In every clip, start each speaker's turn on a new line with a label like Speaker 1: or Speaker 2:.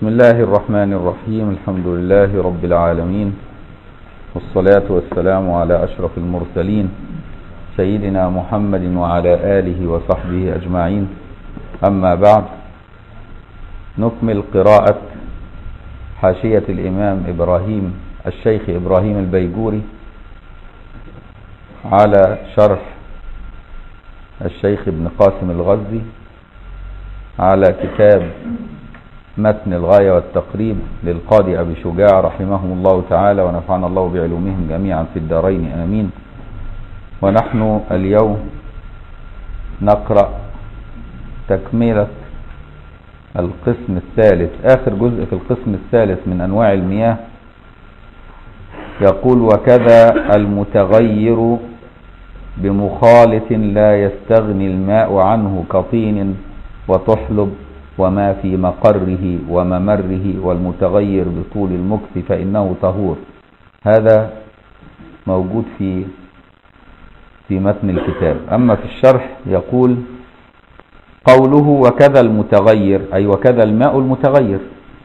Speaker 1: بسم الله الرحمن الرحيم. الحمد لله رب العالمين، والصلاة والسلام على أشرف المرسلين سيدنا محمد وعلى آله وصحبه أجمعين. أما بعد، نكمل قراءة حاشية الإمام إبراهيم الشيخ إبراهيم البيجوري على شرح الشيخ ابن قاسم الغزي على كتاب متن الغاية والتقريب للقاضي أبي شجاع رحمهم الله تعالى، ونفعنا الله بعلومهم جميعا في الدارين آمين. ونحن اليوم نقرأ تكملة القسم الثالث، آخر جزء في القسم الثالث من أنواع المياه. يقول: وكذا المتغير بمخالط لا يستغني الماء عنه كطين وتحلب وما في مقره وممره، والمتغير بطول المكث فإنه طهور. هذا موجود في متن الكتاب. أما في الشرح يقول: قوله وكذا المتغير، أي وكذا الماء المتغير،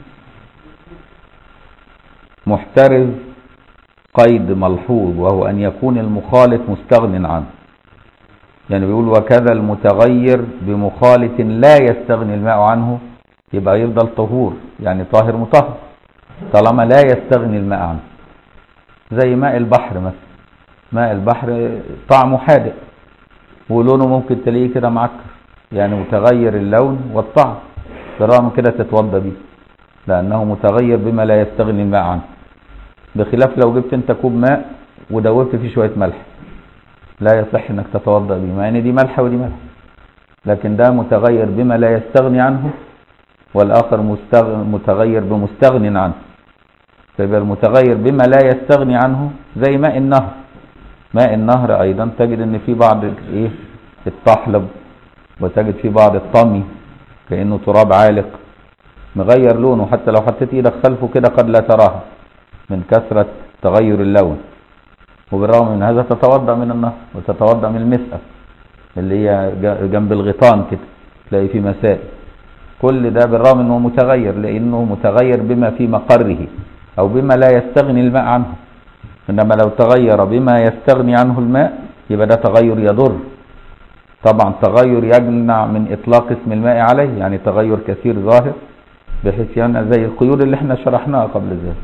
Speaker 1: محترز قيد ملحوظ، وهو أن يكون المخالط مستغن عنه. يعني بيقول وكذا المتغير بمخالط لا يستغني الماء عنه، يبقى يفضل طهور، يعني طاهر مطهر طالما لا يستغني الماء عنه. زي ماء البحر مثلا، ماء البحر طعمه حادق ولونه ممكن تلاقيه كده معكر، يعني متغير اللون والطعم، بالرغم كده تتوضى بيه لأنه متغير بما لا يستغني الماء عنه. بخلاف لو جبت انت كوب ماء ودوبت فيه شوية ملح، لا يصح انك تتوضأ به، مع ان دي ملح ودي ملح، لكن ده متغير بما لا يستغني عنه، والآخر متغير بمستغن عنه. فيبقى المتغير بما لا يستغني عنه زي ماء النهر. ماء النهر أيضا تجد ان في بعض الطحلب، وتجد في بعض الطمي كأنه تراب عالق مغير لونه، حتى لو حطيت ايدك خلفه كده قد لا تراها من كثرة تغير اللون. وبالرغم من هذا تتوضأ من النهر وتتوضأ من المسقى اللي هي جنب الغيطان كده، تلاقي فيه مسائل. كل ده بالرغم انه متغير، لانه متغير بما في مقره او بما لا يستغني الماء عنه. انما لو تغير بما يستغني عنه الماء يبقى ده تغير يضر. طبعا تغير يمنع من اطلاق اسم الماء عليه، يعني تغير كثير ظاهر بحيث يمنع، زي القيود اللي احنا شرحناها قبل ذلك.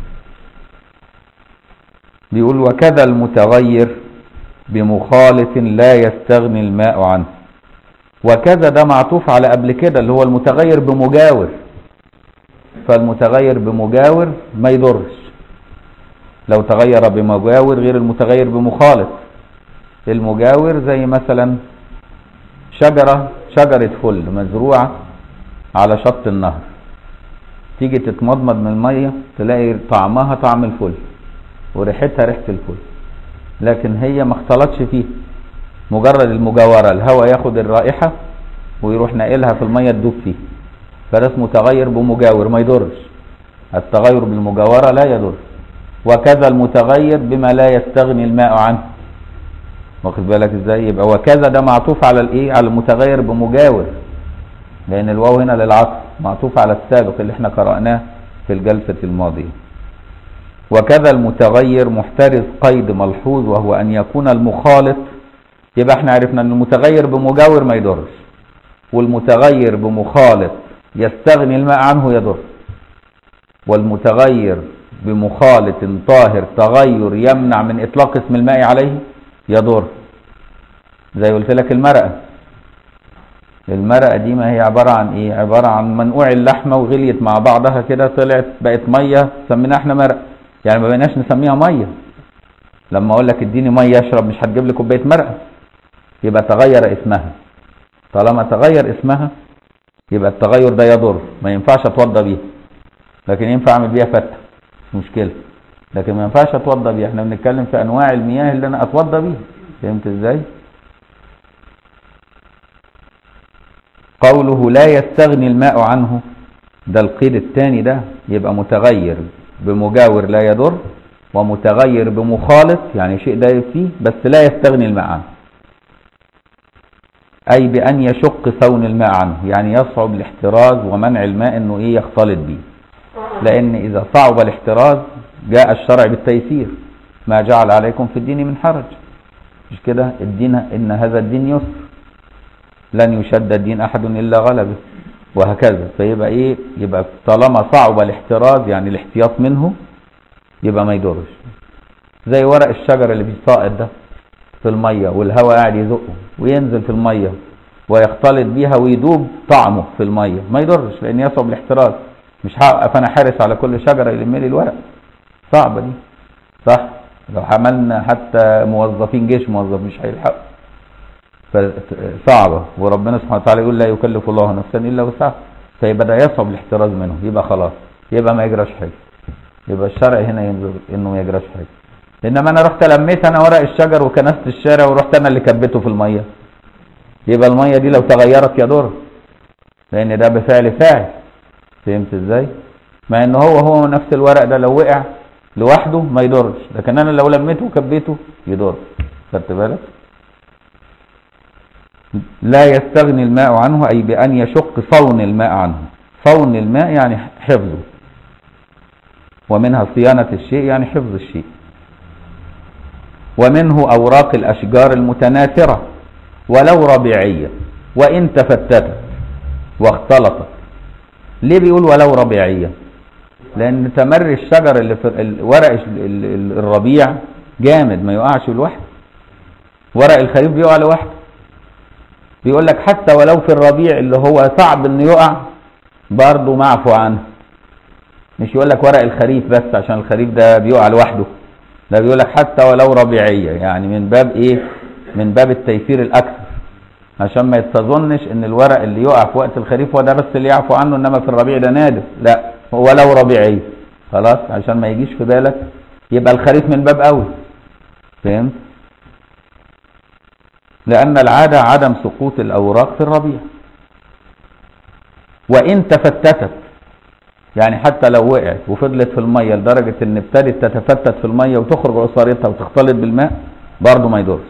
Speaker 1: بيقول وكذا المتغير بمخالط لا يستغني الماء عنه. وكذا ده معطوف على قبل كده اللي هو المتغير بمجاور، فالمتغير بمجاور ما يضرش لو تغير بمجاور غير المتغير بمخالط. المجاور زي مثلا شجرة فل مزروعة على شط النهر، تيجي تتمضمض من المية تلاقي طعمها طعم الفل وريحتها ريحة الفل، لكن هي ما اختلطش فيه، مجرد المجاورة الهواء ياخد الرائحة ويروح ناقلها في المية تدوب فيه، فده اسمه تغير بمجاور ما يضرش. التغير بالمجاورة لا يضر. وكذا المتغير بما لا يستغني الماء عنه. واخد بالك ازاي؟ يبقى وكذا ده معطوف على على المتغير بمجاور، لان الواو هنا للعطف معطوف على السابق اللي احنا قرأناه في الجلسة الماضية. وكذا المتغير محترز قيد ملحوظ، وهو أن يكون المخالط. يبقى احنا عرفنا أن المتغير بمجاور ما يضرش، والمتغير بمخالط يستغني الماء عنه يضر، والمتغير بمخالط طاهر تغير يمنع من إطلاق اسم الماء عليه يضر. زي قلت لك المرقة دي ما هي عبارة عن ايه؟ عبارة عن منقوع اللحمة وغليت مع بعضها كده طلعت بقت مية، سميناها احنا مرقة، يعني ما بقيناش نسميها ميه. لما اقول لك اديني ميه اشرب مش هتجيب لي كوبايه مرقه، يبقى تغير اسمها. طالما تغير اسمها يبقى التغير ده يضر، ما ينفعش اتوضى بيها، لكن ينفع اعمل بيها فتة مش مشكله، لكن ما ينفعش اتوضى بيها. احنا بنتكلم في انواع المياه اللي انا اتوضى بيها. فهمت ازاي؟ قوله لا يستغني الماء عنه، ده القيد الثاني، ده يبقى متغير بمجاور لا يضر، ومتغير بمخالط يعني شيء دايب فيه بس لا يستغني الماء عنه، أي بأن يشق ثون الماء عنه، يعني يصعب الاحتراز ومنع الماء انه يختلط به. لأن إذا صعب الاحتراز جاء الشرع بالتيسير، ما جعل عليكم في الدين من حرج، مش كده؟ الدين إن هذا الدين يسر، لن يشد الدين أحد إلا غلبه، وهكذا. فيبقى إيه؟ يبقى طالما صعب الاحتراز يعني الاحتياط منه، يبقى ما يضرش. زي ورق الشجر اللي بيساقط ده في المية والهواء قاعد يزقه وينزل في المية ويختلط بيها ويدوب طعمه في المية، ما يضرش لأن يصعب الاحتراز. مش هقف أنا حارس على كل شجرة يلم لي الورق، صعبة دي، صح؟ لو عملنا حتى موظفين جيش موظف مش هيلحقوا، فصعبة. وربنا سبحانه وتعالى يقول لا يكلف الله نفسا إلا وسعها، فيبقى ده يصعب الاحتراز منه، يبقى خلاص، يبقى ما يجراش حاجة. يبقى الشرع هنا ينظر إنه ما يجراش حاجة. إنما أنا رحت لميت أنا ورق الشجر وكنست الشارع ورحت أنا اللي كبيته في المية، يبقى المية دي لو تغيرت يضر، لأن ده بفعل فاعل. فهمت إزاي؟ مع إن هو نفس الورق ده لو وقع لوحده ما يضرش، لكن أنا لو لميته وكبيته يضر. خدت بالك؟ لا يستغني الماء عنه، أي بأن يشق صون الماء عنه. صون الماء يعني حفظه، ومنها صيانة الشيء يعني حفظ الشيء. ومنه أوراق الأشجار المتناثرة ولو ربيعية وإن تفتتت واختلطت. ليه بيقول ولو ربيعية؟ لأن تمر الشجر اللي في ورق الربيع جامد ما يقعش لوحده، ورق الخريف بيقع لوحده. بيقول لك حتى ولو في الربيع اللي هو صعب انه يقع برضه معفو عنه. مش يقول لك ورق الخريف بس عشان الخريف ده بيقع لوحده، لا، بيقول لك حتى ولو ربيعية، يعني من باب ايه؟ من باب التيسير الاكثر، عشان ما يتظنش ان الورق اللي يقع في وقت الخريف هو ده بس اللي يعفو عنه، انما في الربيع ده نادر، لا، ولو ربيعية خلاص، عشان ما يجيش في بالك يبقى الخريف من باب اول. فهمت؟ لأن العادة عدم سقوط الأوراق في الربيع. وإن تفتتت، يعني حتى لو وقعت وفضلت في المية لدرجة إن ابتدت تتفتت في المية وتخرج عصارتها وتختلط بالماء برضه ما يضرش.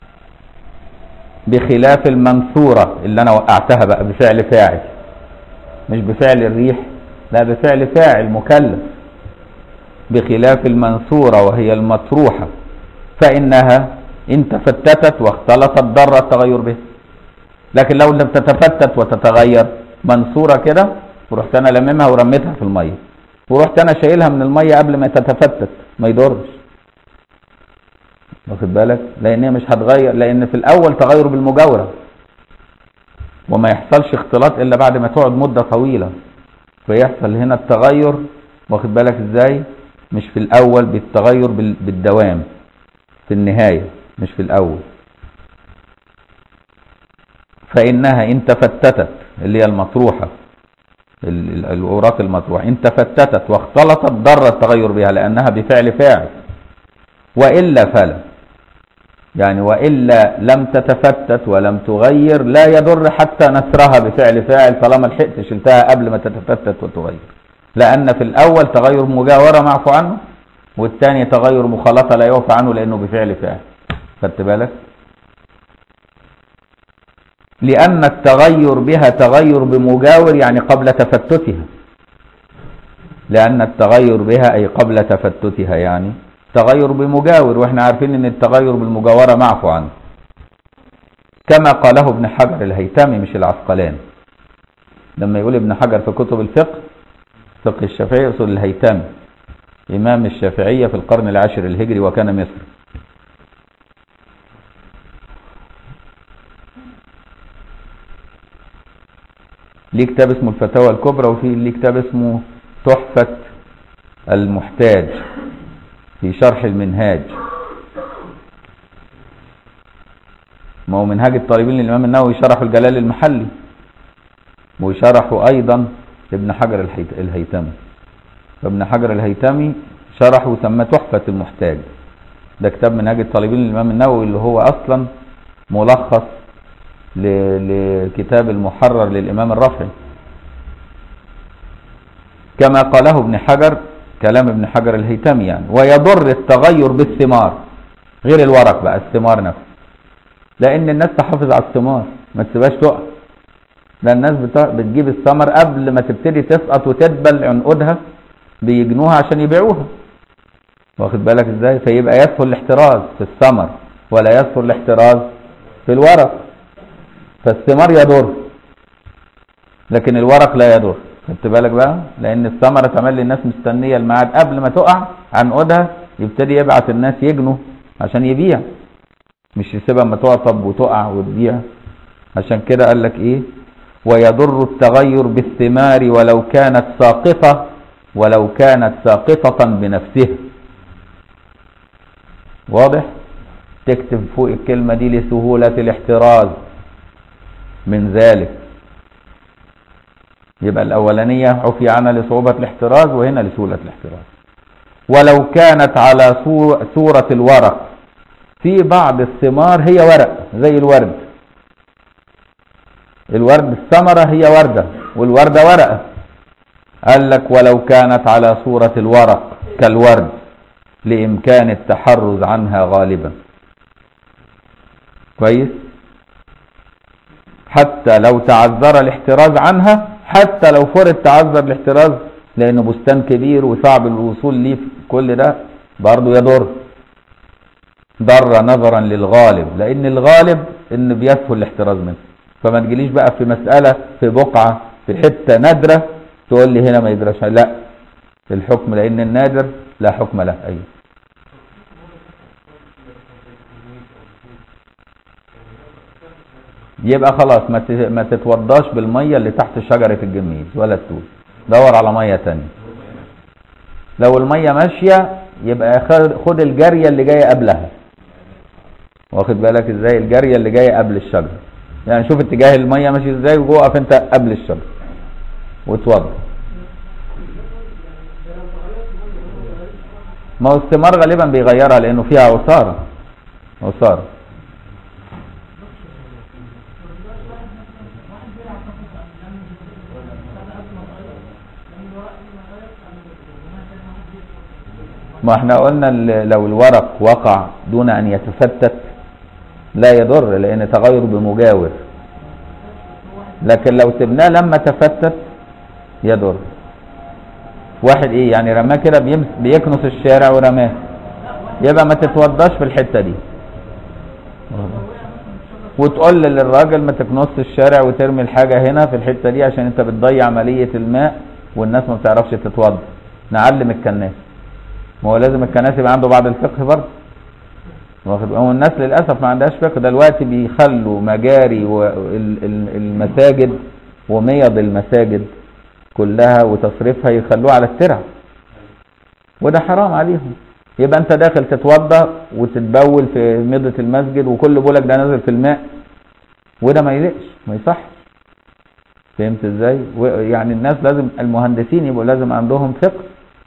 Speaker 1: بخلاف المنثورة اللي أنا وقعتها بقى بفعل فاعل، مش بفعل الريح، لا، بفعل فاعل مكلف. بخلاف المنثورة وهي المطروحة، فإنها إن تفتتت واختلطت ضر التغير به. لكن لو لم تتفتت وتتغير منصورة كده ورحت أنا لممها ورميتها في المية ورحت أنا شايلها من المية قبل ما تتفتت، ما يضرش. واخد بالك؟ لأن هي مش هتغير، لأن في الأول تغير بالمجاورة وما يحصلش اختلاط إلا بعد ما تقعد مدة طويلة، فيحصل هنا التغير. واخد بالك إزاي؟ مش في الأول، بالتغير بالدوام في النهاية، مش في الأول. فإنها إن تفتتت، اللي هي المطروحة، الأوراق المطروحة، إن تفتتت واختلطت ضر التغير بها لأنها بفعل فاعل. وإلا فلا، يعني وإلا لم تتفتت ولم تغير لا يضر حتى نثرها بفعل فاعل، طالما لحقت شلتها قبل ما تتفتت وتغير، لأن في الأول تغير مجاورة معفو عنه، والثاني تغير مخالطة لا يعفى عنه لأنه بفعل فاعل. خدت بالك؟ لأن التغير بها تغير بمجاور، يعني قبل تفتتها. لأن التغير بها أي قبل تفتتها يعني تغير بمجاور، وإحنا عارفين أن التغير بالمجاورة معفو عنه، كما قاله ابن حجر الهيثمي مش العسقلاني. لما يقول ابن حجر في كتب الفقه، فقه الشافعي، يقصد الهيثمي إمام الشافعية في القرن العاشر الهجري وكان مصر. ليه كتاب اسمه الفتاوى الكبرى، وفي ليه كتاب اسمه تحفة المحتاج في شرح المنهاج. ما هو منهاج الطالبين للإمام النووي شرحه الجلال المحلي، وشرحه أيضا ابن حجر الهيثمي. فابن حجر الهيثمي شرحه وسماه تحفة المحتاج. ده كتاب منهاج الطالبين للإمام النووي اللي هو أصلا ملخص لكتاب المحرر للإمام الرافعي. كما قاله ابن حجر، كلام ابن حجر الهيثمي يعني. ويضر التغير بالثمار، غير الورق بقى، الثمار نفسه، لأن الناس تحافظ على الثمار ما تسيبهاش تقع. ده الناس بتجيب الثمر قبل ما تبتدي تسقط وتدبل عنقودها بيجنوها عشان يبيعوها، واخد بالك ازاي؟ فيبقى يسهل الاحتراز في الثمر ولا يسهل الاحتراز في الورق. فالثمار يضر لكن الورق لا يضر، خدت بالك بقى؟ لان الثمره تملي الناس مستنيه الميعاد قبل ما تقع عنقودها، يبتدي يبعت الناس يجنوا عشان يبيع، مش يسيبها اما تقطب وتقع وتبيع. عشان كده قال لك ايه؟ ويضر التغير بالثمار ولو كانت ساقطة بنفسها. واضح؟ تكتب فوق الكلمة دي لسهولة الاحتراز من ذلك. يبقى الأولانية عفي عنها لصعوبة الاحتراز، وهنا لسهولة الاحتراز. ولو كانت على صورة الورق، في بعض الثمار هي ورق زي الورد. الورد الثمرة هي وردة والوردة ورقة. قال لك ولو كانت على صورة الورق كالورد لإمكان التحرز عنها غالبا. كويس؟ حتى لو تعذر الاحتراز عنها، حتى لو فرض تعذر الاحتراز لأنه بستان كبير وصعب الوصول ليه في كل ده، برضه يضر. ضر نظرا للغالب، لأن الغالب إن بيسهل الاحتراز منه. فما تجيليش بقى في مسألة في بقعة في حتة نادرة تقول لي هنا ما يدرش، لا، الحكم لأن النادر لا حكم له. أيوه. يبقى خلاص ما تتوضاش بالمية اللي تحت شجرة الجميز ولا التوت، دور على مية تانية. لو المية ماشية يبقى خد الجارية اللي جاية قبلها، واخد بالك ازاي؟ الجارية اللي جاية قبل الشجرة، يعني شوف اتجاه المية ماشي ازاي وقف انت قبل الشجرة واتوضى. ما هو الثمار غالبا بيغيرها لانه فيها عصارة. ما احنا قلنا لو الورق وقع دون ان يتفتت لا يضر لان تغير بمجاور، لكن لو سبناه لما تفتت يضر. واحد ايه يعني رماه كده بيكنس الشارع ورماه، يبقى ما تتوضاش في الحته دي، وتقول للراجل ما تكنسش الشارع وترمي الحاجه هنا في الحته دي عشان انت بتضيع عمليه الماء والناس ما بتعرفش تتوضا. نعلم الكناس، ما هو لازم الكناس يبقى عنده بعض الفقه برضه. هو الناس للاسف ما عندهاش فقه دلوقتي، بيخلوا مجاري المساجد وميض المساجد كلها وتصريفها يخلوها على الترع، وده حرام عليهم. يبقى انت داخل تتوضا وتتبول في ميضة المسجد وكل بولك ده نازل في الماء، وده ما يليقش ما يصح. فهمت ازاي؟ يعني الناس لازم، المهندسين يبقوا لازم عندهم فقه.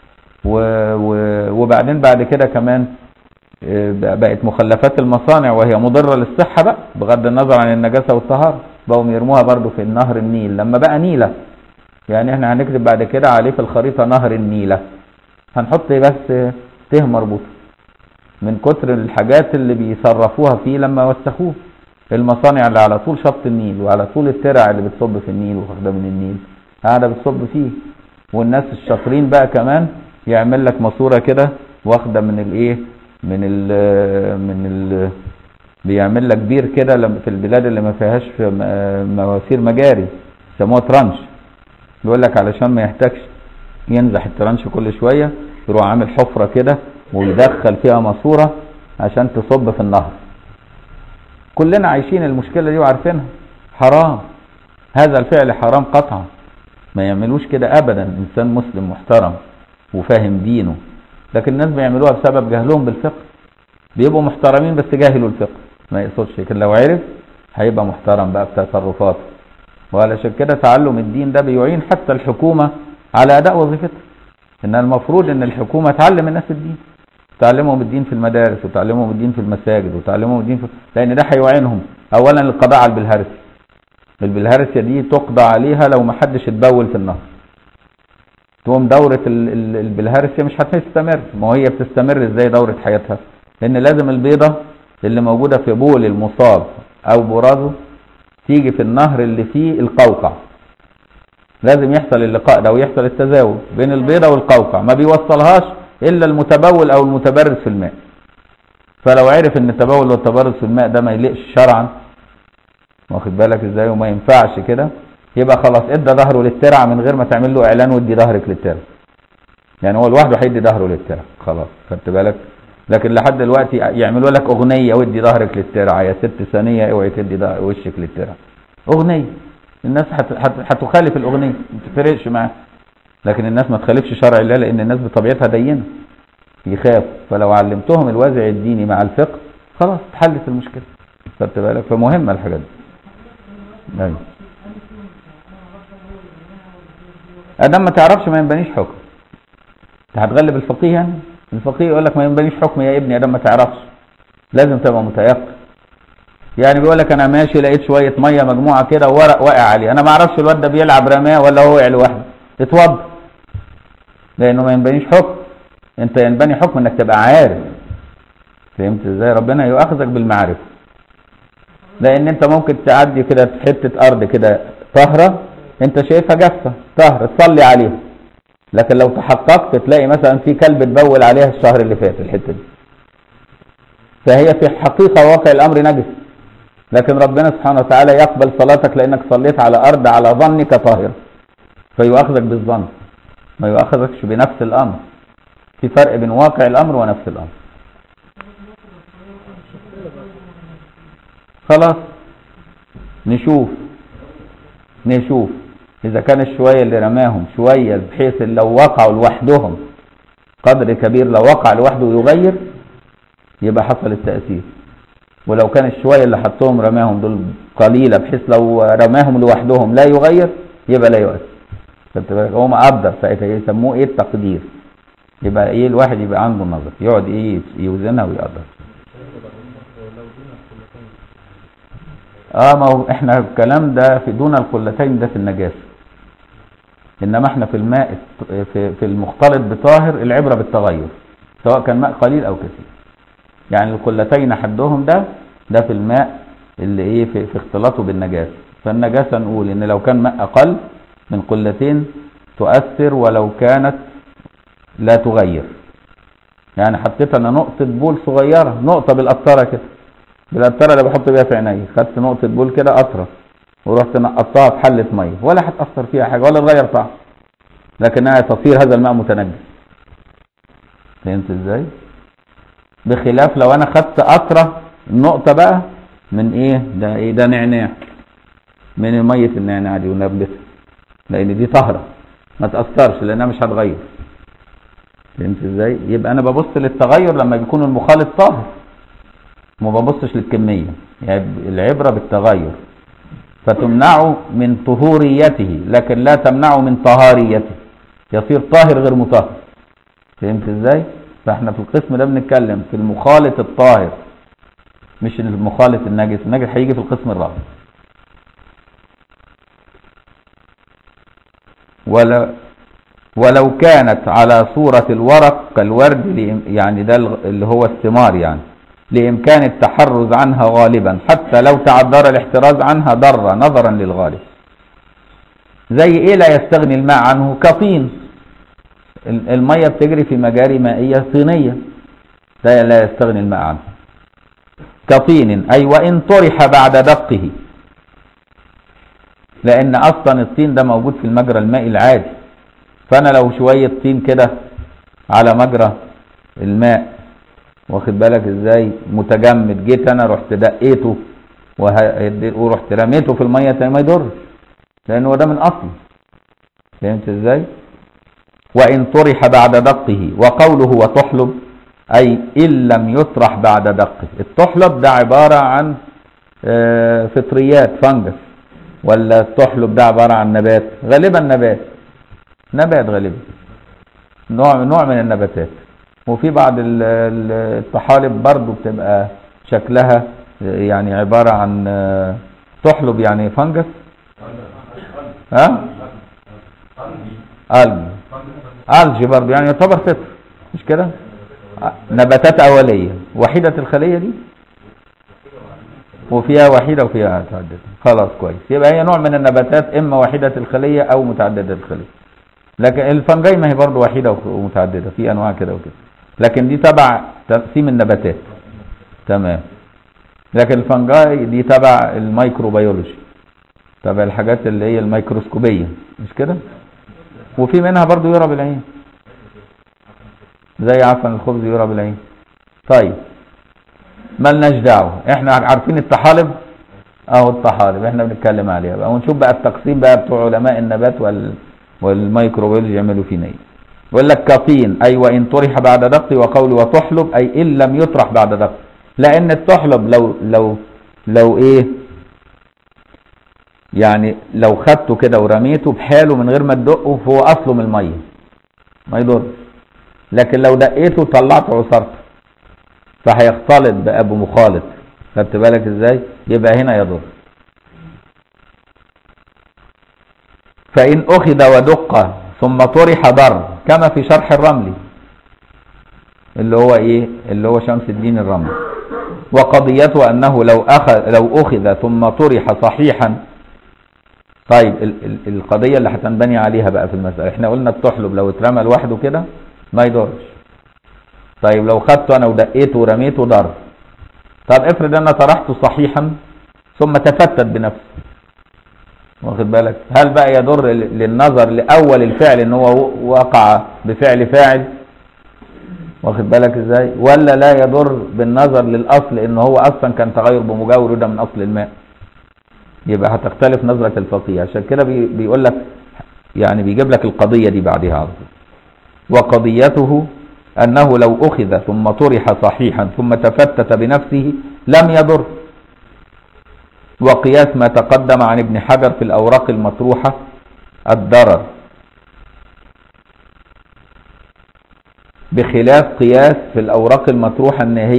Speaker 1: وبعدين بعد كده كمان بقت مخلفات المصانع وهي مضرة للصحة بقى بغض النظر عن النجاسة والطهارة، بقوا يرموها برضو في النهر النيل لما بقى نيلة. يعني احنا هنكتب بعد كده عليه في الخريطة نهر النيلة، هنحط بس ته مربوطة من كتر الحاجات اللي بيصرفوها فيه لما وسخوه. المصانع اللي على طول شط النيل وعلى طول الترع اللي بتصب في النيل واخده من النيل قاعدة بتصب فيه. والناس الشاطرين بقى كمان يعمل لك ماسوره كده واخده من الايه من ال بيعمل لك بير كده في البلاد اللي ما فيهاش مواسير مجاري يسموها ترانش، بيقول لك علشان ما يحتاجش ينزح الترانش كل شويه يروح عامل حفره كده ويدخل فيها ماسوره عشان تصب في النهر. كلنا عايشين المشكله دي وعارفينها، حرام، هذا الفعل حرام قطعا، ما يعملوش كده ابدا انسان مسلم محترم وفاهم دينه. لكن الناس بيعملوها بسبب جهلهم بالفقه، بيبقوا محترمين بس جاهلوا الفقه ما يقصدش، لكن لو عرف هيبقى محترم بقى بتصرفاته. وعلشان كده تعلم الدين ده بيعين حتى الحكومة على أداء وظيفتها، إن المفروض إن الحكومة تعلم الناس الدين، تعلمهم الدين في المدارس وتعلمهم الدين في المساجد وتعلمهم الدين لأن ده هيعينهم أولا للقضاء على البلهارسيا. البلهارسيا دي تقضى عليها لو ما حدش اتبول في النهر، تقوم دورة البلهارسيا مش هتستمر. ما هي بتستمر ازاي دورة حياتها؟ لان لازم البيضة اللي موجودة في بول المصاب او برازه تيجي في النهر اللي فيه القوقع، لازم يحصل اللقاء ده ويحصل التزاوج بين البيضة والقوقع، ما بيوصلهاش إلا المتبول أو المتبرز في الماء. فلو عرف ان التبول والتبرز في الماء ده ما يليقش شرعا، واخد بالك ازاي، وما ينفعش كده، يبقى خلاص ادى ظهره للترعه من غير ما تعمل له اعلان وادي ظهرك للترعه. يعني هو لوحده هيدي ظهره للترعه خلاص، خدت بالك. لكن لحد دلوقتي يعملوا لك اغنيه وادي ظهرك للترعه يا ست ثانيه، اوعي تدي وشك للترعه. اغنيه الناس هتخالف الاغنيه، ما تفرقش معاها. لكن الناس ما تخالفش شرع الله، لان الناس بطبيعتها دينه يخاف. فلو علمتهم الوازع الديني مع الفقه خلاص اتحلت المشكله، خدت بالك. فمهمه الحاجات دي. ايوه ادام ما تعرفش ما ينبنيش حكم. انت هتغلب الفقيه يعني؟ الفقيه يقول لك ما ينبنيش حكم يا ابني ادام ما تعرفش. لازم تبقى متيقن. يعني بيقول لك انا ماشي لقيت شويه ميه مجموعه كده وورق واقع عليه، انا ما اعرفش الواد ده بيلعب رماه ولا هو وقع لوحده، اتوضى، لانه ما ينبنيش حكم. انت ينبني حكم انك تبقى عارف. فهمت ازاي؟ ربنا يؤاخذك بالمعرفه، لان انت ممكن تعدي كده في حته ارض كده طاهره انت شايفها جافه طاهره تصلي عليها، لكن لو تحققت تلاقي مثلا في كلب اتبول عليها الشهر اللي فات الحته دي، فهي في الحقيقه واقع الامر نجس، لكن ربنا سبحانه وتعالى يقبل صلاتك لانك صليت على ارض على ظنك طاهره، فيؤاخذك بالظن، ما يؤاخذكش بنفس الامر. في فرق بين واقع الامر ونفس الامر. خلاص نشوف اذا كان الشويه اللي رماهم شويه بحيث لو وقعوا لوحدهم قدر كبير، لو وقع لوحده يغير يبقى حصل التأثير، ولو كان الشويه اللي حطهم رماهم دول قليله بحيث لو رماهم لوحدهم لا يغير يبقى لا يؤثر. خدت بالك؟ هو مقدر ساعتها يسموه ايه؟ التقدير. يبقى ايه؟ الواحد يبقى عنده نظر يقعد ايه يوزنها ويقدر. ما هو احنا الكلام ده في دون القلتين ده في النجاسه، انما احنا في الماء في المختلط بطاهر العبره بالتغير سواء كان ماء قليل او كثير. يعني القلتين حدهم ده في الماء اللي ايه في اختلاطه بالنجاسه. فالنجاسه نقول ان لو كان ماء اقل من قلتين تؤثر ولو كانت لا تغير. يعني حطيت انا نقطه بول صغيره، نقطه بالقطره كده، بالقطره اللي بحط بيها في عيني، خدت نقطه بول كده قطره ورحت نقطتها في حله ميه، ولا هتاثر فيها حاجه ولا تغير طعم، لكنها تصير هذا الماء متنجس. فهمت ازاي؟ بخلاف لو انا خدت قطره النقطه بقى من ايه ده، ايه ده؟ نعناع، من ميه النعناع دي ونبتها، لان دي طاهره ما تاثرش لانها مش هتغير. فهمت ازاي؟ يبقى انا ببص للتغير لما بيكون المخالط طاهر، ما ببصش للكميه. يعني العبره بالتغير، فتمنعه من طهوريته لكن لا تمنعه من طهاريته، يصير طاهر غير مطهر. فهمت ازاي؟ فاحنا في القسم ده بنتكلم في المخالط الطاهر مش المخالط النجس. النجس هيجي في القسم الرابع. ولو كانت على صورة الورق كالورد، يعني ده اللي هو الثمار، يعني لإمكان التحرز عنها غالبا حتى لو تعذر الاحتراز عنها ضر نظرا للغالب. زي ايه لا يستغني الماء عنه؟ كطين، المية بتجري في مجاري مائية طينية، ده لا يستغني الماء عنه. كطين أي وإن طرح بعد دقه، لأن أصلا الطين ده موجود في المجرى المائي العادي، فأنا لو شوية طين كده على مجرى الماء، واخد بالك ازاي، متجمد، جيت أنا رحت دقيته ورحت رميته في المية تاني ما يضرش، لأنه ده من أصل. فهمت ازاي؟ وإن طرح بعد دقه. وقوله وتحلب أي إن لم يطرح بعد دقه. التحلب ده عبارة عن فطريات فنجس، ولا التحلب ده عبارة عن نبات؟ غالبا نبات غالبا، نوع من النباتات. وفي بعض الطحالب برضو بتبقى شكلها يعني عبارة عن تحلب يعني فنجس. ألجي برضو يعني يعتبر فطر، مش كده؟ نباتات أولية وحيدة الخلية دي. وفيها وحيدة وفيها متعددة. خلاص كويس، يبقى هي نوع من النباتات إما وحيدة الخلية أو متعددة الخلية. لكن الفنجاي ما هي برضه وحيدة ومتعددة، في أنواع كده وكده، لكن دي تبع تقسيم النباتات. تمام. لكن الفنجاي دي تبع الميكروبيولوجي، تبع الحاجات اللي هي الميكروسكوبية، مش كده؟ وفي منها برضه يرى بالعين، زي عفن الخبز يرى بالعين. طيب ملناش دعوه، احنا عارفين الطحالب اهو، الطحالب احنا بنتكلم عليها بقى، ونشوف بقى التقسيم بقى بتوع علماء النبات والميكروبيولوجي يعملوا فينا ايه. يقول لك كطين اي وان طرح بعد دق، وقول وتحلب اي ان لم يطرح بعد دق، لان التحلب لو ايه يعني لو خدته كده ورميته بحاله من غير ما تدقه فهو اصله من الميه ما يضر، لكن لو دقيته طلعته عصرته فهيختلط بأبو مخالط، خدت بالك ازاي؟ يبقى هنا يضر. فإن أخذ ودق ثم طرح ضر، كما في شرح الرملي اللي هو ايه؟ اللي هو شمس الدين الرملي. وقضيته أنه لو أخذ ثم طرح صحيحا. طيب القضية اللي هتنبني عليها بقى في المسألة، احنا قلنا التحلب لو اترمى لوحده كده ما يضرش. طيب لو خدته انا ودقيته ورميته ضر. طب افرض انا طرحته صحيحا ثم تفتت بنفسه، واخد بالك؟ هل بقى يضر للنظر لاول الفعل ان هو وقع بفعل فاعل، واخد بالك ازاي؟ ولا لا يضر بالنظر للاصل ان هو اصلا كان تغير بمجاور ده من اصل الماء؟ يبقى هتختلف نظرة الفقيه. عشان كده بيقول لك يعني بيجيب لك القضية دي بعدها على طول. وقضيته أنه لو أخذ ثم طرح صحيحا ثم تفتت بنفسه لم يضر. وقياس ما تقدم عن ابن حجر في الأوراق المطروحة الضرر، بخلاف قياس في الأوراق المطروحة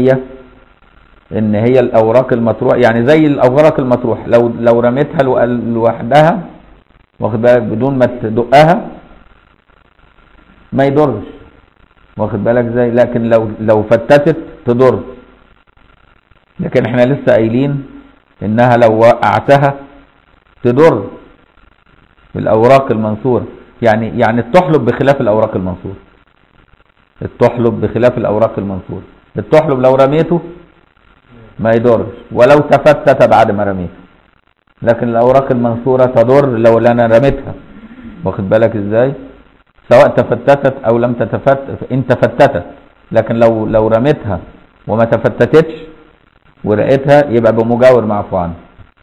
Speaker 1: إن هي الأوراق المطروحة يعني زي الأوراق المطروحة لو رميتها لوحدها، واخد بالك، بدون ما تدقها ما يضرش، واخد بالك ازاي؟ لكن لو فتتت تضر. لكن احنا لسه قايلين انها لو وقعتها تضر في الاوراق المنصوره، يعني التحلب بخلاف الاوراق المنصوره. التحلب بخلاف الاوراق المنصوره، التحلب لو رميته ما يضرش ولو تفتت بعد ما رميته، لكن الاوراق المنصوره تضر لو انا رميتها، واخد بالك ازاي؟ سواء تفتتت او لم تتفتت، ان تفتتت، لكن لو رميتها وما تفتتتش ورقتها يبقى بمجاور معفو عنه.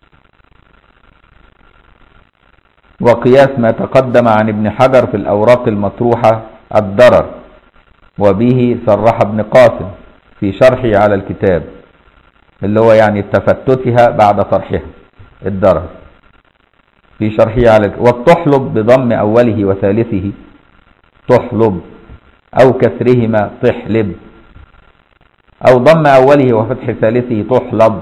Speaker 1: وقياس ما تقدم عن ابن حجر في الاوراق المطروحة الضرر، وبه صرح ابن قاسم في شرحه على الكتاب، اللي هو يعني تفتتها بعد طرحها الضرر في شرحه على والتحلب بضم اوله وثالثه تحلب او كسرهما تحلب، او ضم اوله وفتح ثالثه تحلب،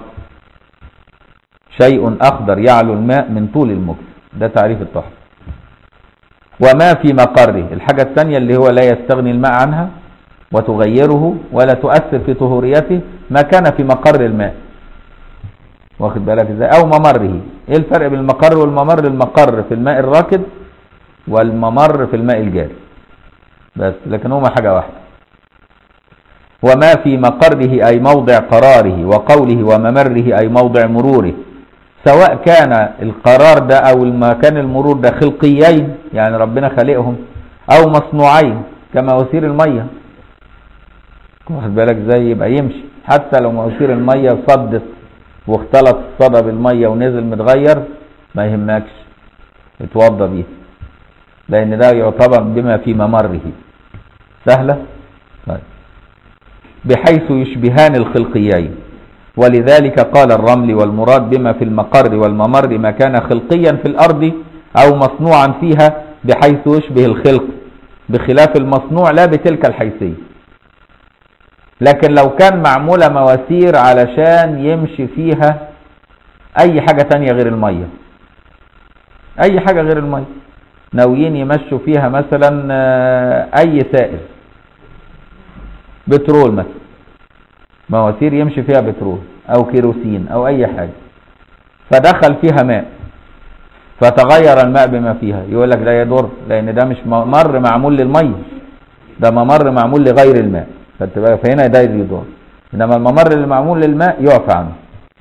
Speaker 1: شيء اخضر يعلو الماء من طول المكث. ده تعريف التحلب. وما في مقره، الحاجة الثانية اللي هو لا يستغني الماء عنها وتغيره ولا تؤثر في طهوريته، ما كان في مقر الماء، واخد بالك ازاي؟ او ممره. ايه الفرق بين المقر والممر؟ المقر في الماء الراكد والممر في الماء الجاري بس، لكن هما حاجة واحدة. وما في مقره أي موضع قراره، وقوله وممره أي موضع مروره، سواء كان القرار ده أو المكان المرور ده خلقيين يعني ربنا خلقهم، أو مصنوعين كمواسير المية، واخد بالك ازاي؟ يبقى يمشي حتى لو مواسير المية صدت واختلط الصدى بالمية ونزل متغير ما يهمكش، اتوضى بيه، لأن ده يعتبر بما في ممره. سهلة؟ طيب. بحيث يشبهان الخلقيين، ولذلك قال الرملي والمراد بما في المقر والممر ما كان خلقيا في الأرض أو مصنوعا فيها بحيث يشبه الخلق، بخلاف المصنوع لا بتلك الحيثية. لكن لو كان معمولة مواسير علشان يمشي فيها أي حاجة تانية غير المية، أي حاجة غير المية، ناويين يمشوا فيها مثلا أي سائل، بترول مثلا، مواسير يمشي فيها بترول او كيروسين او اي حاجة، فدخل فيها ماء فتغير الماء بما فيها، يقول لك ده يضر، لان ده مش ممر معمول للمية، ده ممر معمول لغير الماء، فهنا ده يضر. انما الممر اللي معمول للماء يعفى عنه.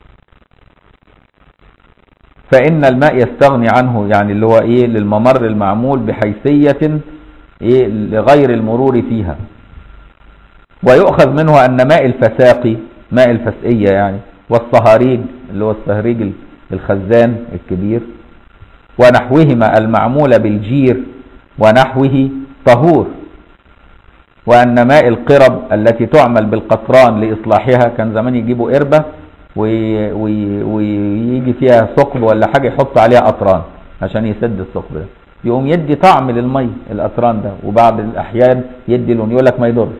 Speaker 1: فإن الماء يستغني عنه، يعني اللي هو ايه، للممر المعمول بحيثية ايه لغير المرور فيها. ويؤخذ منه أن ماء الفساقي، ماء الفسقية يعني، والصهاريج اللي هو الصهريج الخزان الكبير، ونحوهما المعمول بالجير ونحوه طهور. وأن ماء القرب التي تعمل بالقطران لإصلاحها، كان زمان يجيبوا قربة ويجي فيها ثقب ولا حاجة يحط عليها قطران عشان يسد الثقب ده، يقوم يدي طعم للمي القطران ده، وبعض الأحيان يدي لون، يقول لك ما يضرش.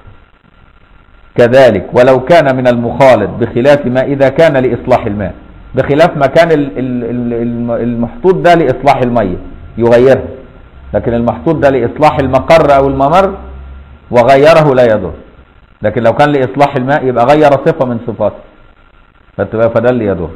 Speaker 1: كذلك ولو كان من المخالط، بخلاف ما إذا كان لإصلاح الماء، بخلاف ما كان المحطوط ده لإصلاح المية يغيرها، لكن المحطوط ده لإصلاح المقر أو الممر وغيره لا يضر. لكن لو كان لإصلاح الماء يبقى غير صفة من صفاته، فده اللي يضر.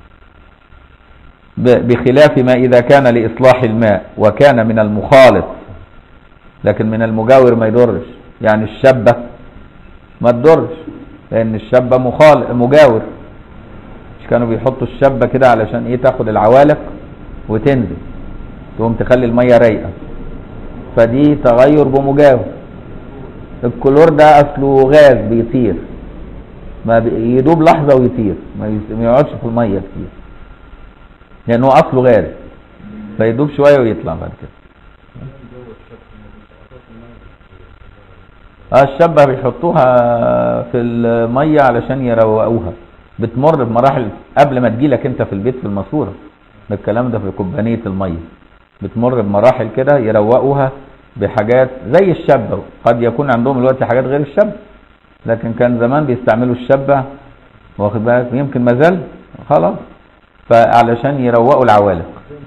Speaker 1: بخلاف ما إذا كان لإصلاح الماء وكان من المخالط، لكن من المجاور ما يضرش. يعني الشبة ما تضرش، لأن الشبة مجاور، مش كانوا بيحطوا الشبة كده علشان ايه، تاخد العوالق وتنزل تقوم تخلي المية رايقة، فدي تغير بمجاور. الكلور ده اصله غاز بيطير، ما يدوب لحظة ويطير، ما يقعدش في المية كتير، لأنه أصله غاز فيدوب شوية ويطلع بعد كده. الشبة بيحطوها في المية علشان يروقوها، بتمر بمراحل قبل ما تجيلك انت في البيت في الماسورة، الكلام ده في كوبانية المية، بتمر بمراحل كده يروقوها بحاجات زي الشبة. قد يكون عندهم دلوقتي حاجات غير الشبة، لكن كان زمان بيستعملوا الشبة، واخد بالك، يمكن مازال خلاص، فعلشان يروقوا العوالق.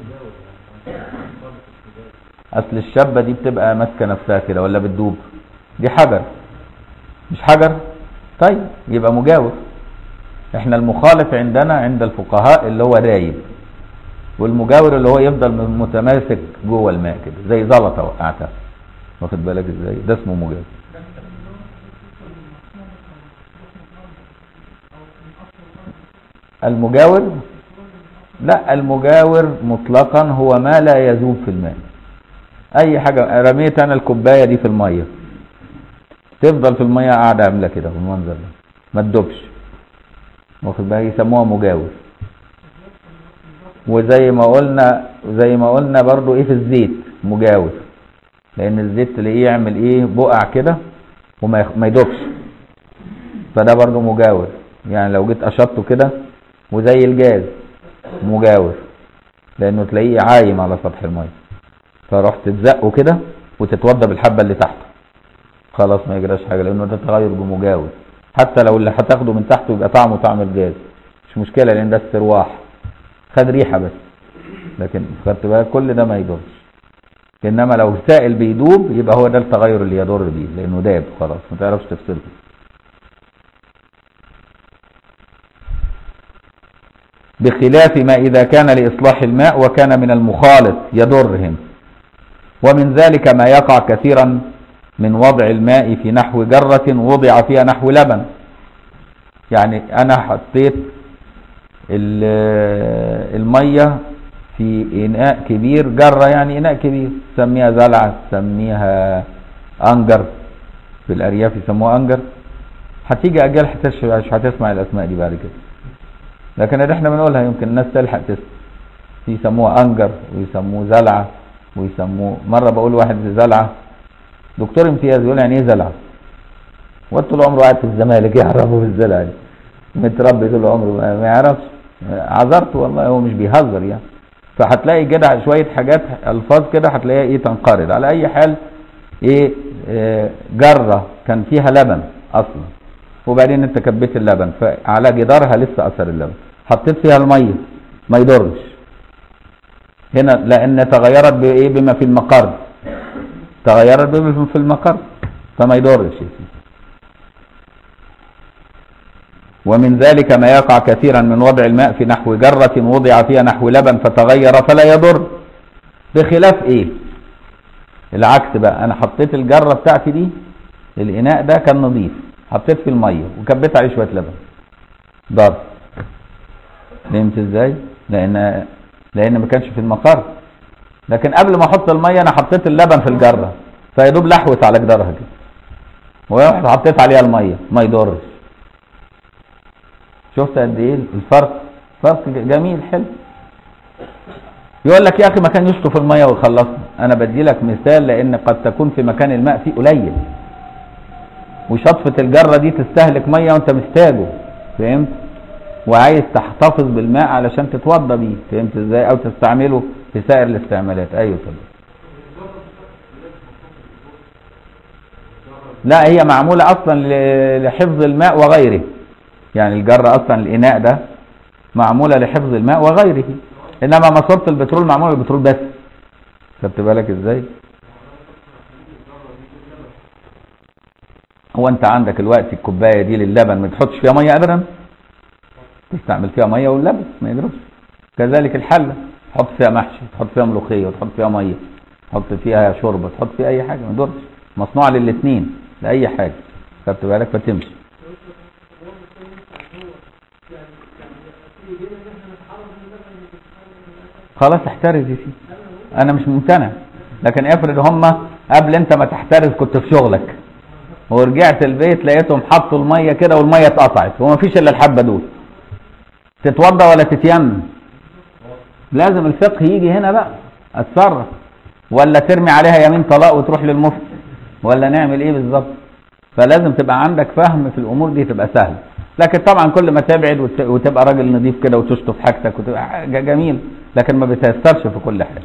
Speaker 1: اصل الشبة دي بتبقى ماسكة نفسها كده ولا بتدوب، دي حجر مش حجر، طيب يبقى مجاور. احنا المخالف عندنا عند الفقهاء اللي هو رايب، والمجاور اللي هو يفضل متماسك جوه الماء كده زي زلطه وقعتها، واخد بالك ازاي، ده اسمه مجاور. المجاور، لا، المجاور مطلقا هو ما لا يذوب في الماء. اي حاجه رميت انا الكوبايه دي في الميه، تفضل في الميه قاعده عامله كده بالمنظر ده ما تدوبش، واخد بالك، يسموها مجاور. وزي ما قلنا برضو ايه في الزيت مجاور، لان الزيت تلاقيه يعمل ايه، بقع كده وما يدوبش، فده برضو مجاور. يعني لو جيت اشطه كده، وزي الجاز مجاور، لانه تلاقيه عايم على سطح الميه، فرحت تزقه كده وتتوضى بالحبه اللي تحته، خلاص ما يجراش حاجه، لانه ده تغير بمجاور. حتى لو اللي هتاخده من تحته يبقى طعمه طعم الجاز مش مشكله، لان ده استرواح، خد ريحه بس، لكن خدت بالك كل ده ما يضرش. انما لو سائل بيدوب يبقى هو ده التغير اللي يضر بيه، لانه داب خلاص ما تعرفش تفصله. بخلاف ما إذا كان لإصلاح الماء وكان من المخالط يضرهم. ومن ذلك ما يقع كثيرا من وضع الماء في نحو جرة وضع فيها نحو لبن. يعني أنا حطيت المية في إناء كبير، جرة يعني إناء كبير، سميها زلعة، سميها أنجر، في الأرياف يسموها أنجر، هتيجي أجيال مش هتسمع الأسماء دي بعد كده، لكن اللي احنا بنقولها يمكن الناس تلحق تسمع. يسموها أنجر ويسموه زلعة ويسموه، مرة بقول واحد زلعة دكتور امتياز يقول يعني ايه زلعة؟ وطول عمره قاعد في الزمالك يعرفه في الزلعة دي، متربي طول عمره ما يعرفش، عذرته والله هو مش بيهزر يعني. فهتلاقي كده شوية حاجات الفاظ كده هتلاقيها ايه تنقرض. على اي حال ايه، جرة كان فيها لبن اصلا، وبعدين انت كبيت اللبن فعلى جدارها لسه اثر اللبن، حطيت فيها المية ما يضرش هنا، لان تغيرت بايه، بما في المقر، تغيرت بما في المقر فما يضرش. ومن ذلك ما يقع كثيرا من وضع الماء في نحو جرة وضع فيها نحو لبن فتغير فلا يضر، بخلاف ايه العكس بقى. انا حطيت الجرة بتاعتي دي، الاناء ده كان نظيف، حطيت فيه المية وكبيت عليه شوية لبن، ضر. فهمت ازاي؟ لان ما كانش في المقر. لكن قبل ما احط المية انا حطيت اللبن في الجرة، فيدوب لحوت على جدارها كده، ورحت حطيت عليها المية، ما يضرش. شفت قد ايه الفرق؟ فرق جميل حلو. يقول لك يا اخي ما كان يشطف الميه ويخلصها. انا بدي لك مثال، لان قد تكون في مكان الماء فيه قليل، وشطفه الجره دي تستهلك ميه وانت محتاجه، فهمت؟ وعايز تحتفظ بالماء علشان تتوضى بيه، فهمت ازاي؟ او تستعمله في سائر الاستعمالات. ايوه طبعا. لا، هي معموله اصلا لحفظ الماء وغيره. يعني الجره اصلا الاناء ده معموله لحفظ الماء وغيره، انما ماسوره البترول معموله للبترول بس. خدت بالك ازاي؟ هو انت عندك الوقت الكوبايه دي للبن ما تحطش فيها ميه ابدا، تستعمل فيها ميه واللبن ما يجربش. كذلك الحله، تحط فيها محشي، تحط فيها ملوخيه، وتحط فيها ميه، تحط فيها شوربه، تحط فيها اي حاجه ما يضرش، مصنوعه للاثنين لاي حاجه. خدت بالك؟ فتمشي. خلاص احترز يا سيدي، انا مش ممتنع، لكن افرض هم قبل انت ما تحترز كنت في شغلك ورجعت البيت لقيتهم حطوا الميه كده والميه اتقطعت وما فيش الا الحبه دول، تتوضى ولا تتيمم؟ لازم الفقه يجي هنا بقى، اتصرف ولا ترمي عليها يمين طلاق وتروح للمفتي، ولا نعمل ايه بالظبط؟ فلازم تبقى عندك فهم في الامور دي، تبقى سهل. لكن طبعا كل ما تبعد وتبقى راجل نظيف كده وتشطف حاجتك وتبقى جميل، لكن ما بتيسرش في كل حاجه.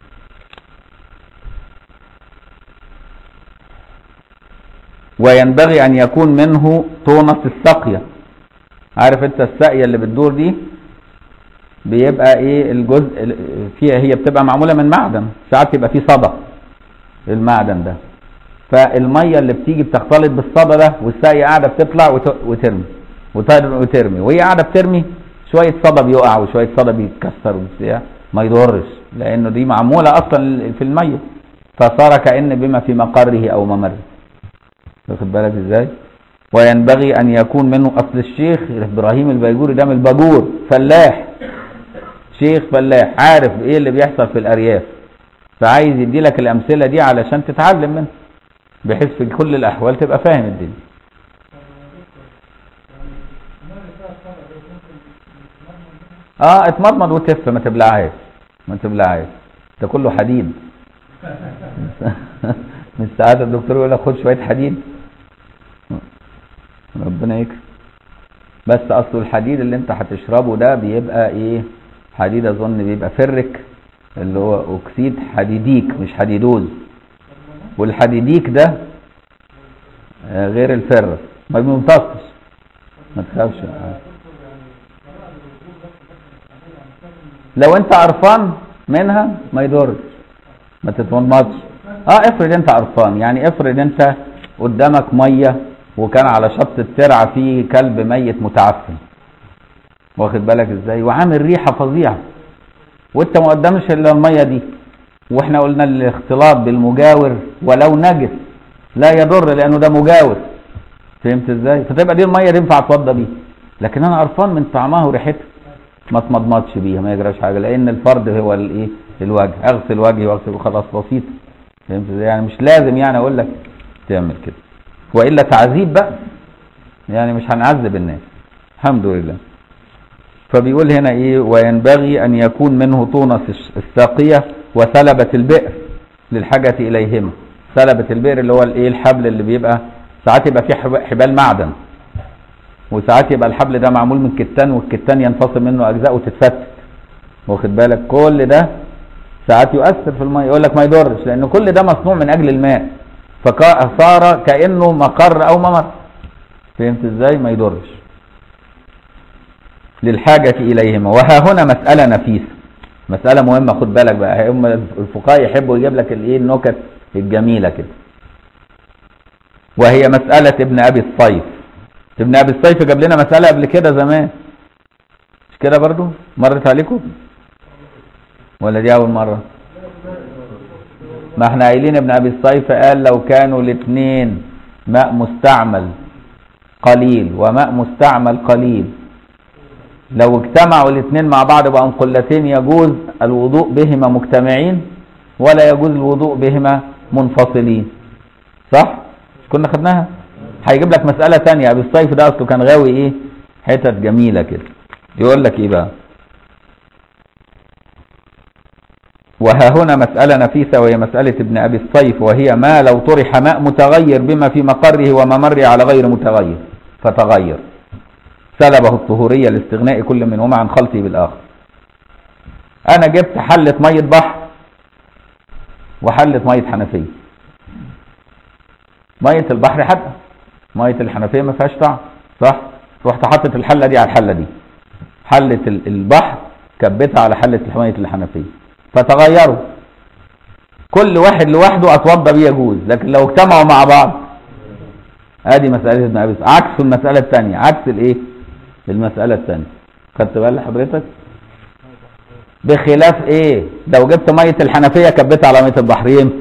Speaker 1: وينبغي ان يكون منه طونس الساقيه. عارف انت الساقيه اللي بتدور دي بيبقى ايه الجزء فيها؟ هي بتبقى معموله من معدن، ساعات يبقى فيه صدى المعدن ده، فالميه اللي بتيجي بتختلط بالصدى ده، والساقيه قاعده بتطلع وترمي وترمي، وهي قاعده بترمي شويه صدى بيقع وشويه صدى بيتكسر وبتاع، ما يضرش لانه دي معموله اصلا في الميه، فصار كأن بما في مقره او ممره. واخد بالك ازاي؟ وينبغي ان يكون منه، اصل الشيخ ابراهيم البيجوري ده من الباجور، فلاح، شيخ فلاح، عارف ايه اللي بيحصل في الارياف، فعايز يدي لك الامثله دي علشان تتعلم منها، بحيث في كل الاحوال تبقى فاهم الدنيا. اتمضمض وتف، ما تبلعهاش، ما تبلعهاش، ده كله حديد. من ساعات الدكتور يقول لك خد شويه حديد، ربنا يكرم. بس اصل الحديد اللي انت هتشربه ده بيبقى ايه؟ حديد اظن بيبقى فرك، اللي هو اكسيد حديديك مش حديدوز، والحديديك ده غير الفرس، ما بيمتصش، ما تخافش. لو انت قرفان منها ما يضرش، ما تتمضمضش. افرض انت قرفان، يعني افرض انت قدامك ميه وكان على شط الترعه فيه كلب ميت متعفن، واخد بالك ازاي، وعامل ريحه فظيعه، وانت ما قدامش الا الميه دي، واحنا قلنا الاختلاط بالمجاور ولو نجس لا يضر لانه ده مجاور، فهمت ازاي؟ فتبقى دي الميه تنفع اتوضى بيها، لكن انا قرفان من طعمها وريحتها ما اتمضمضش بيها، ما يجراش حاجه، لان الفرد هو الايه؟ الوجه، اغسل وجهي واغسل خلاص، بسيط، فهمت ازاي؟ يعني مش لازم يعني اقول لك تعمل كده، والا تعذيب بقى، يعني مش هنعذب الناس، الحمد لله. فبيقول هنا ايه؟ وينبغي ان يكون منه طونس الساقيه وثلبة البئر للحاجه اليهما. ثلبة البئر اللي هو الايه؟ الحبل اللي بيبقى ساعات يبقى فيه حبال معدن، وساعات يبقى الحبل ده معمول من كتان، والكتان ينفصل منه اجزاء وتتفتت، واخد بالك؟ كل ده ساعات يؤثر في الميه، يقول لك ما يضرش لان كل ده مصنوع من اجل الماء، فصار كانه مقر او ممر، فهمت ازاي؟ ما يضرش للحاجه اليهما. وها هنا مساله نفيسه، مساله مهمه، خد بالك بقى، هم الفقهاء يحبوا يجيب لك الايه؟ النكت الجميله كده. وهي مساله ابن ابي الصيف ابن ابي الصيف جاب لنا مسألة قبل كده زمان، مش كده برضو؟ مرت عليكم ولا دي اول مرة؟ ما احنا قايلين ابن ابي الصيف قال لو كانوا الاثنين ماء مستعمل قليل وماء مستعمل قليل، لو اجتمعوا الاثنين مع بعض بقوا قلتين يجوز الوضوء بهما مجتمعين ولا يجوز الوضوء بهما منفصلين، صح؟ كنا خدناها. هيجيب لك مسألة تانية. ابي الصيف ده اصله كان غاوي ايه؟ حتت جميلة كده. يقول لك ايه بقى؟ وها هنا مسألة نفيسة وهي مسألة ابن ابي الصيف، وهي ما لو طرح ماء متغير بما في مقره وممره على غير متغير فتغير سلبه الطهورية لاستغناء كل منهما عن خلطه بالآخر. أنا جبت حلة مية بحر وحلة مية حنفية. مية البحر حادقة، مية الحنفية ما فيهاش طعم، صح؟ رحت حطت الحلة دي على الحلة دي، حلة البحر كبتها على حلة مية الحنفية فتغيروا، كل واحد لوحده أتوضى بيه يجوز، لكن لو اجتمعوا مع بعض ادي مسألة ابن ابي عكس المسألة الثانية، عكس الايه؟ المسألة الثانية. خدت بالك حضرتك؟ بخلاف ايه؟ لو جبت مية الحنفية كبتها على مية البحر ينفع،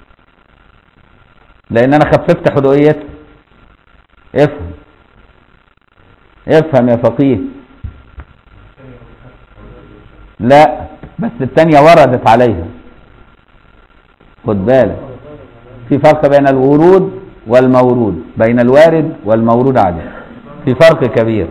Speaker 1: لان انا خففت حدوقيتها. افهم افهم يا فقيه. لا بس الثانية وردت عليها، خد بالك في فرق بين الورود والمورود، بين الوارد والمورود عادي، في فرق كبير.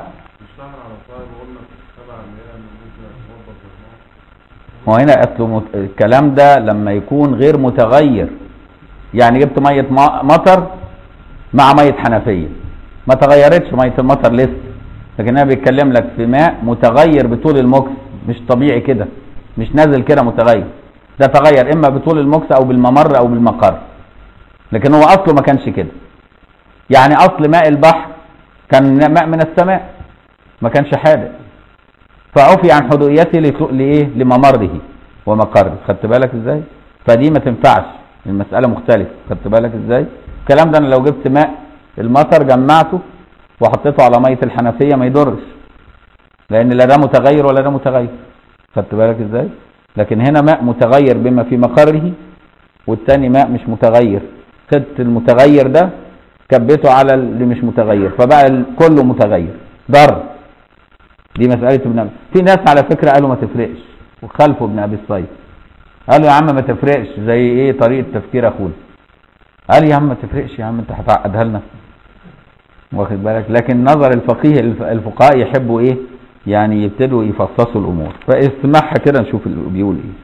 Speaker 1: ما هنا اصله الكلام ده لما يكون غير متغير، يعني جبت ميه مطر مع ميه حنفيه ما تغيرتش ميه المطر لسه، لكن انا بيتكلم لك في ماء متغير بطول المكس، مش طبيعي كده، مش نازل كده متغير، ده تغير اما بطول المكس او بالممر او بالمقر، لكن هو اصله ما كانش كده. يعني اصل ماء البحر كان ماء من السماء ما كانش حادق، فعفي عن حدوقيته لايه؟ لممره ومقره. خدت بالك ازاي؟ فدي ما تنفعش، المساله مختلفه. خدت بالك ازاي؟ الكلام ده انا لو جبت ماء المطر جمعته وحطيته على ميه الحنفيه ما يضرش، لان لا ده متغير ولا ده متغير. خدت بالك ازاي؟ لكن هنا ماء متغير بما في مقره والتاني ماء مش متغير، خدت المتغير ده كبيته على اللي مش متغير فبقى كله متغير ضر. دي مسألة ابن ابي. في ناس على فكرة قالوا ما تفرقش وخالفوا ابن ابي الصيف، قالوا يا عم ما تفرقش، زي ايه طريقة تفكير اخونا، قال يا عم ما تفرقش يا عم انت هتعقدها لنا، واخد بالك؟ لكن نظر الفقيه الفقهاء يحبوا ايه؟ يعني يبتدوا يفصصوا الامور، فاسمعها كده نشوف بيقول ايه.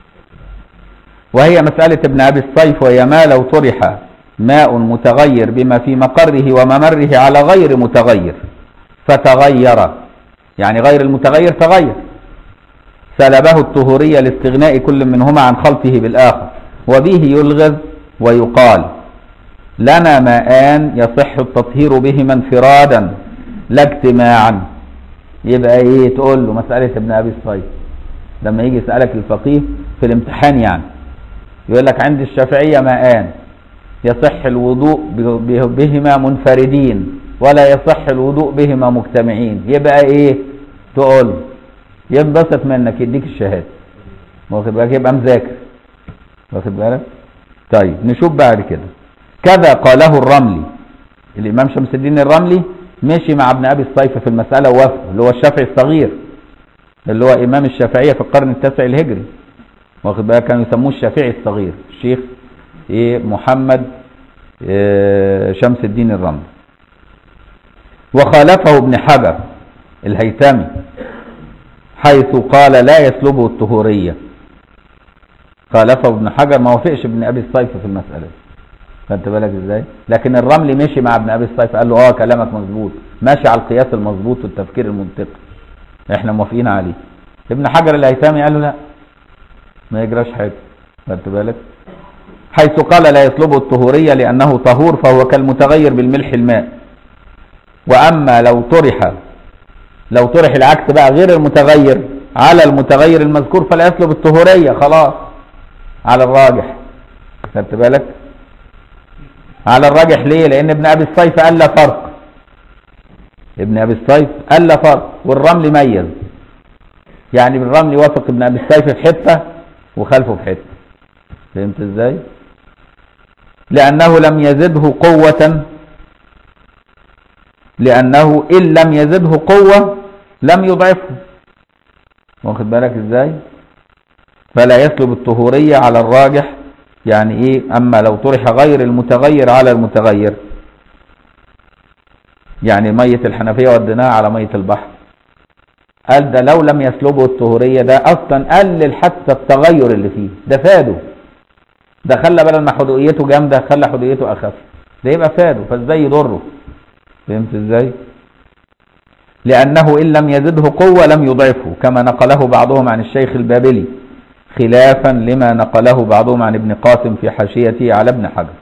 Speaker 1: وهي مسألة ابن ابي الصيف، وهي ما لو طرح ماء متغير بما في مقره وممره على غير متغير فتغير، يعني غير المتغير تغير، سلبه الطهورية لاستغناء كل منهما عن خلطه بالآخر، وبه يلغز ويقال لنا ماءان يصح التطهير بهما انفرادا لا اجتماعا. يبقى ايه؟ تقول له مسألة ابن ابي الصيف لما يجي يسألك الفقيه في الامتحان، يعني يقول لك عند الشافعية ماءان يصح الوضوء بهما منفردين ولا يصح الوضوء بهما مجتمعين، يبقى ايه؟ تقول ينبسط منك يديك الشهاده، واخد بالك؟ يبقى مذاكر، واخد بالك؟ طيب نشوف بعد كده. كذا قاله الرملي، الامام شمس الدين الرملي مشي مع ابن ابي الصيف في المساله ووافقه، اللي هو الشافعي الصغير اللي هو امام الشافعيه في القرن التاسع الهجري، واخد بالك؟ كانوا يسموه الشافعي الصغير، الشيخ محمد شمس الدين الرملي. وخالفه ابن حجر الهيثمي حيث قال لا يسلبه الطهورية، خالفه ابن حجر، ما وافقش ابن ابي الصيف في المسألة. خدت بالك ازاي؟ لكن الرملي مشي مع ابن ابي الصيف، قال له كلامك مظبوط، ماشي على القياس المظبوط والتفكير المنطقي، احنا موافقين عليه. ابن حجر الهيثمي قال له لا ما يجراش حاجة. خدت بالك؟ حيث قال لا يسلبه الطهورية لأنه طهور فهو كالمتغير بالملح الماء. وأما لو طرح العكس بقى، غير المتغير على المتغير المذكور فلا يسلب الطهورية خلاص على الراجح. خدت بالك؟ على الراجح ليه؟ لأن ابن أبي الصيف قال لا فرق ابن ابي السيف الا فرق، والرملي ميز، يعني بالرملي وافق ابن ابي السيف في حته وخلفه في حته. فهمت ازاي؟ لانه لم يزده قوه، لانه ان لم يزده قوه لم يضعفه. واخد بالك ازاي؟ فلا يسلب الطهوريه على الراجح. يعني ايه؟ اما لو طرح غير المتغير على المتغير، يعني ميه الحنفيه وديناها على ميه البحر، قال ده لو لم يسلبه الطهوريه ده اصلا قلل حتى التغير اللي فيه، ده فاده، ده خلى بدل ما حدوقيته جامده خلى حدوقيته اخف، ده يبقى فاده، فازاي يضره؟ فهمت ازاي؟ لانه ان لم يزده قوه لم يضعفه، كما نقله بعضهم عن الشيخ البابلي خلافا لما نقله بعضهم عن ابن قاسم في حاشيته على ابن حجر.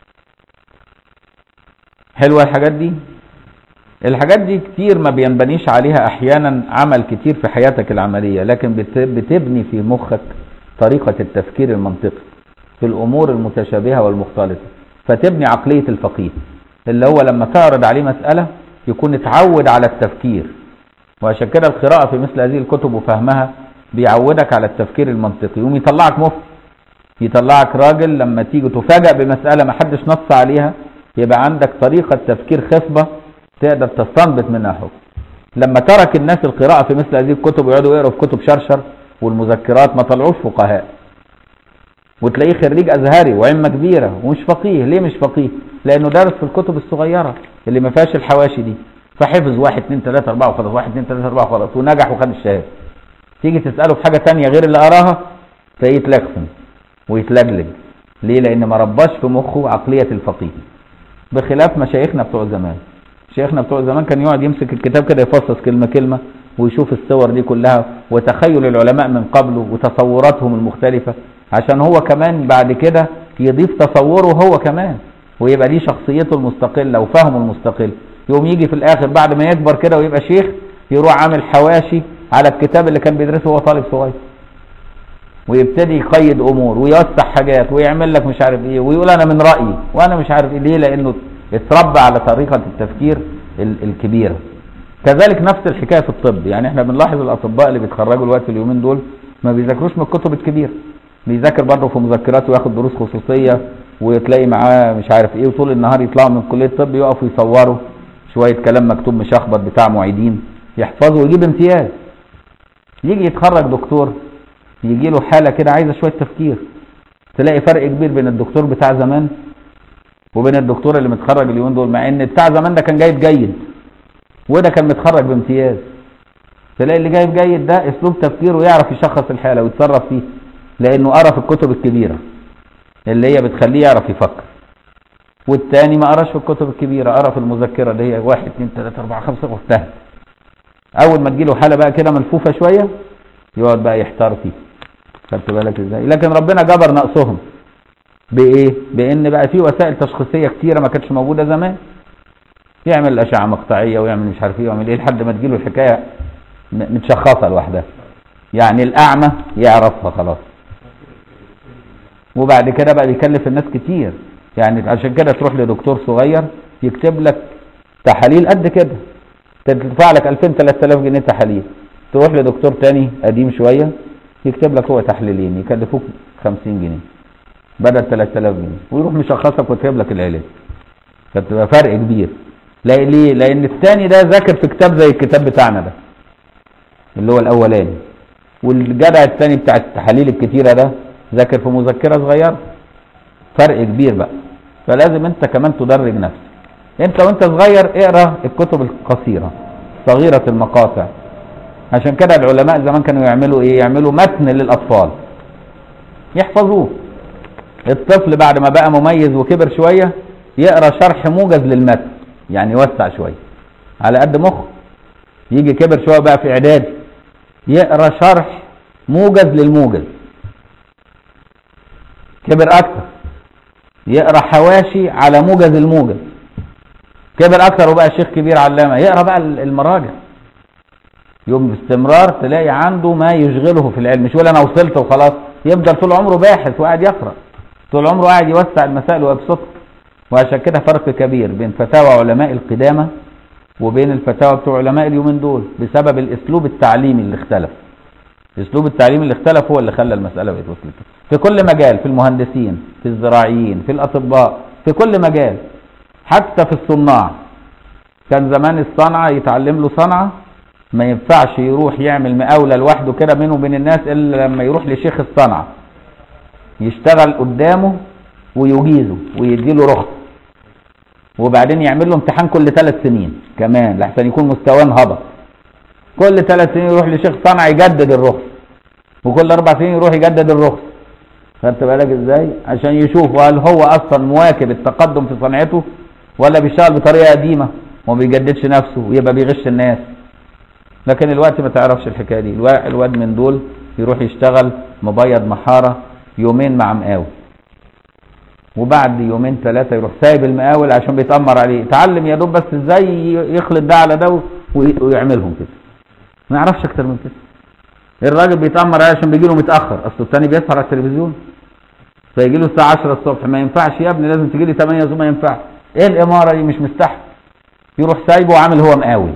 Speaker 1: حلوه الحاجات دي؟ الحاجات دي كتير ما بينبنيش عليها احيانا عمل كتير في حياتك العمليه، لكن بتبني في مخك طريقه التفكير المنطقي في الامور المتشابهه والمختلطه، فتبني عقليه الفقيه اللي هو لما تعرض عليه مساله يكون اتعود على التفكير. وعشان كده القراءه في مثل هذه الكتب وفهمها بيعودك على التفكير المنطقي، يقوم يطلعك مفتي، يطلعك راجل لما تيجي تفاجأ بمساله ما حدش نص عليها يبقى عندك طريقه تفكير خصبه تقدر تستنبط منها حكم. لما ترك الناس القراءة في مثل هذه الكتب ويقعدوا يقروا في كتب شرشر والمذكرات ما طلعوش فقهاء، وتلاقيه خريج أزهري وعمة كبيرة ومش فقيه. ليه مش فقيه؟ لأنه دارس في الكتب الصغيرة اللي ما فيهاش الحواشي دي، فحفظ 1 2 3 4 وخلاص، 1 2 3 4 وخلاص، ونجح وخد الشهادة. تيجي تسأله في حاجة تانية غير اللي قراها تلاقيه يتلخفن ويتلجلج. ليه؟ لأن ما رباش في مخه عقلية الفقيه، بخلاف مشايخنا بتوع زمان. شيخنا بتوع زمان كان يقعد يمسك الكتاب كده يفصص كلمة كلمة ويشوف الصور دي كلها وتخيل العلماء من قبله وتصوراتهم المختلفة، عشان هو كمان بعد كده يضيف تصوره هو كمان ويبقى دي شخصيته المستقلة وفهمه المستقل. يقوم يجي في الآخر بعد ما يكبر كده ويبقى شيخ يروح عامل حواشي على الكتاب اللي كان بيدرسه وهو طالب صغير، ويبتدي يقيد أمور ويوسع حاجات ويعمل لك مش عارف إيه ويقول أنا من رأيي وأنا مش عارف إيه. ليه؟ لأنه اتربى على طريقة التفكير الكبيرة. كذلك نفس الحكاية في الطب، يعني احنا بنلاحظ الأطباء اللي بيتخرجوا الوقت اليومين دول ما بيذاكروش من الكتب الكبيرة، بيذاكر برضه في مذكرات وياخد دروس خصوصية وتلاقي معاه مش عارف ايه، وطول النهار يطلعوا من كلية الطب يقفوا يصوروا شوية كلام مكتوب مشخبط بتاع معيدين يحفظه ويجيب امتياز. يجي يتخرج دكتور يجي له حالة كده عايزة شوية تفكير، تلاقي فرق كبير بين الدكتور بتاع زمان وبين الدكتور اللي متخرج اليومين دول، مع ان بتاع زمان ده كان جايب جيد وده كان متخرج بامتياز. تلاقي اللي جايب جيد ده اسلوب تفكيره يعرف يشخص الحاله ويتصرف فيه لانه قرا في الكتب الكبيره اللي هي بتخليه يعرف يفكر، والتاني ما قراش في الكتب الكبيره، قرا في المذكره اللي هي 1 2 3 4 5 واجتهد. اول ما تجيله حاله بقى كده ملفوفه شويه يقعد بقى يحتار فيه. خدت بالك ازاي؟ لكن ربنا جبر نقصهم بايه؟ بان بقى في وسائل تشخيصيه كتيره ما كانتش موجوده زمان. يعمل اشعه مقطعيه ويعمل مش عارف ايه ويعمل ايه لحد ما تجيله الحكايه متشخصه لوحدها، يعني الاعمى يعرفها خلاص. وبعد كده بقى بيكلف الناس كتير، يعني عشان كده تروح لدكتور صغير يكتب لك تحاليل قد كده تدفع لك 2000 3000 جنيه تحاليل، تروح لدكتور تاني قديم شويه يكتب لك هو تحليلين يكلفوك 50 جنيه بدل 3000 جنيه ويروح مشخصك ويكتب لك العلاج. فتبقى فرق كبير. ليه؟ لان الثاني ده ذاكر في كتاب زي الكتاب بتاعنا ده اللي هو الاولاني، والجدع الثاني بتاع التحاليل الكتيره ده ذاكر في مذكره صغيره. فرق كبير بقى. فلازم انت كمان تدرج نفسك. انت وانت صغير اقرا الكتب القصيره صغيره المقاطع. عشان كده العلماء زمان كانوا يعملوا ايه؟ يعملوا متن للاطفال يحفظوه. الطفل بعد ما بقى مميز وكبر شويه يقرا شرح موجز للمتن، يعني يوسع شويه على قد مخه. يجي كبر شويه بقى في اعدادي يقرا شرح موجز للموجز. كبر اكتر يقرا حواشي على موجز الموجز. كبر اكتر وبقى شيخ كبير علامه يقرا بقى المراجع. يوم باستمرار تلاقي عنده ما يشغله في العلم، مش يقول انا وصلت وخلاص، يفضل طول عمره باحث وقاعد يقرا، طول عمره قاعد يوسع المسائل ويبسطها. وعشان كده فرق كبير بين فتاوى علماء القدامى وبين الفتاوى بتوع علماء اليومين دول بسبب الاسلوب التعليمي اللي اختلف. الاسلوب التعليمي اللي اختلف هو اللي خلى المساله بقت وصلت في كل مجال، في المهندسين، في الزراعيين، في الاطباء، في كل مجال، حتى في الصناع. كان زمان الصنعه يتعلم له صنعه ما ينفعش يروح يعمل مقاوله لوحده كده بينه وبين الناس الا لما يروح لشيخ الصنعه يشتغل قدامه ويجيزه ويديله رخصه، وبعدين يعمل له امتحان كل 3 سنين كمان لحسن يكون مستواه انهبط. كل 3 سنين يروح لشيخ صنعه يجدد الرخصه، وكل 4 سنين يروح يجدد الرخصه. خدت بالك ازاي؟ عشان يشوف هل هو اصلا مواكب التقدم في صنعته ولا بيشتغل بطريقه قديمه وما بيجددش نفسه ويبقى بيغش الناس. لكن الوقت ما تعرفش الحكايه دي. الواد من دول يروح يشتغل مبيض محاره يومين مع مقاول، وبعد يومين 3 يروح سايب المقاول عشان بيتأمر عليه. اتعلم يا دوب بس ازاي يخلط ده على ده ويعملهم كده، ما يعرفش اكتر من كده. الراجل بيتأمر عليه عشان بيجي له متأخر، اصل الثاني بيسهر على التلفزيون فيجي له الساعه 10 الصبح. ما ينفعش يا ابني، لازم تجي لي 8 ما ينفعش. ايه الاماره دي؟ مش مستحي. يروح سايبه وعامل هو مقاول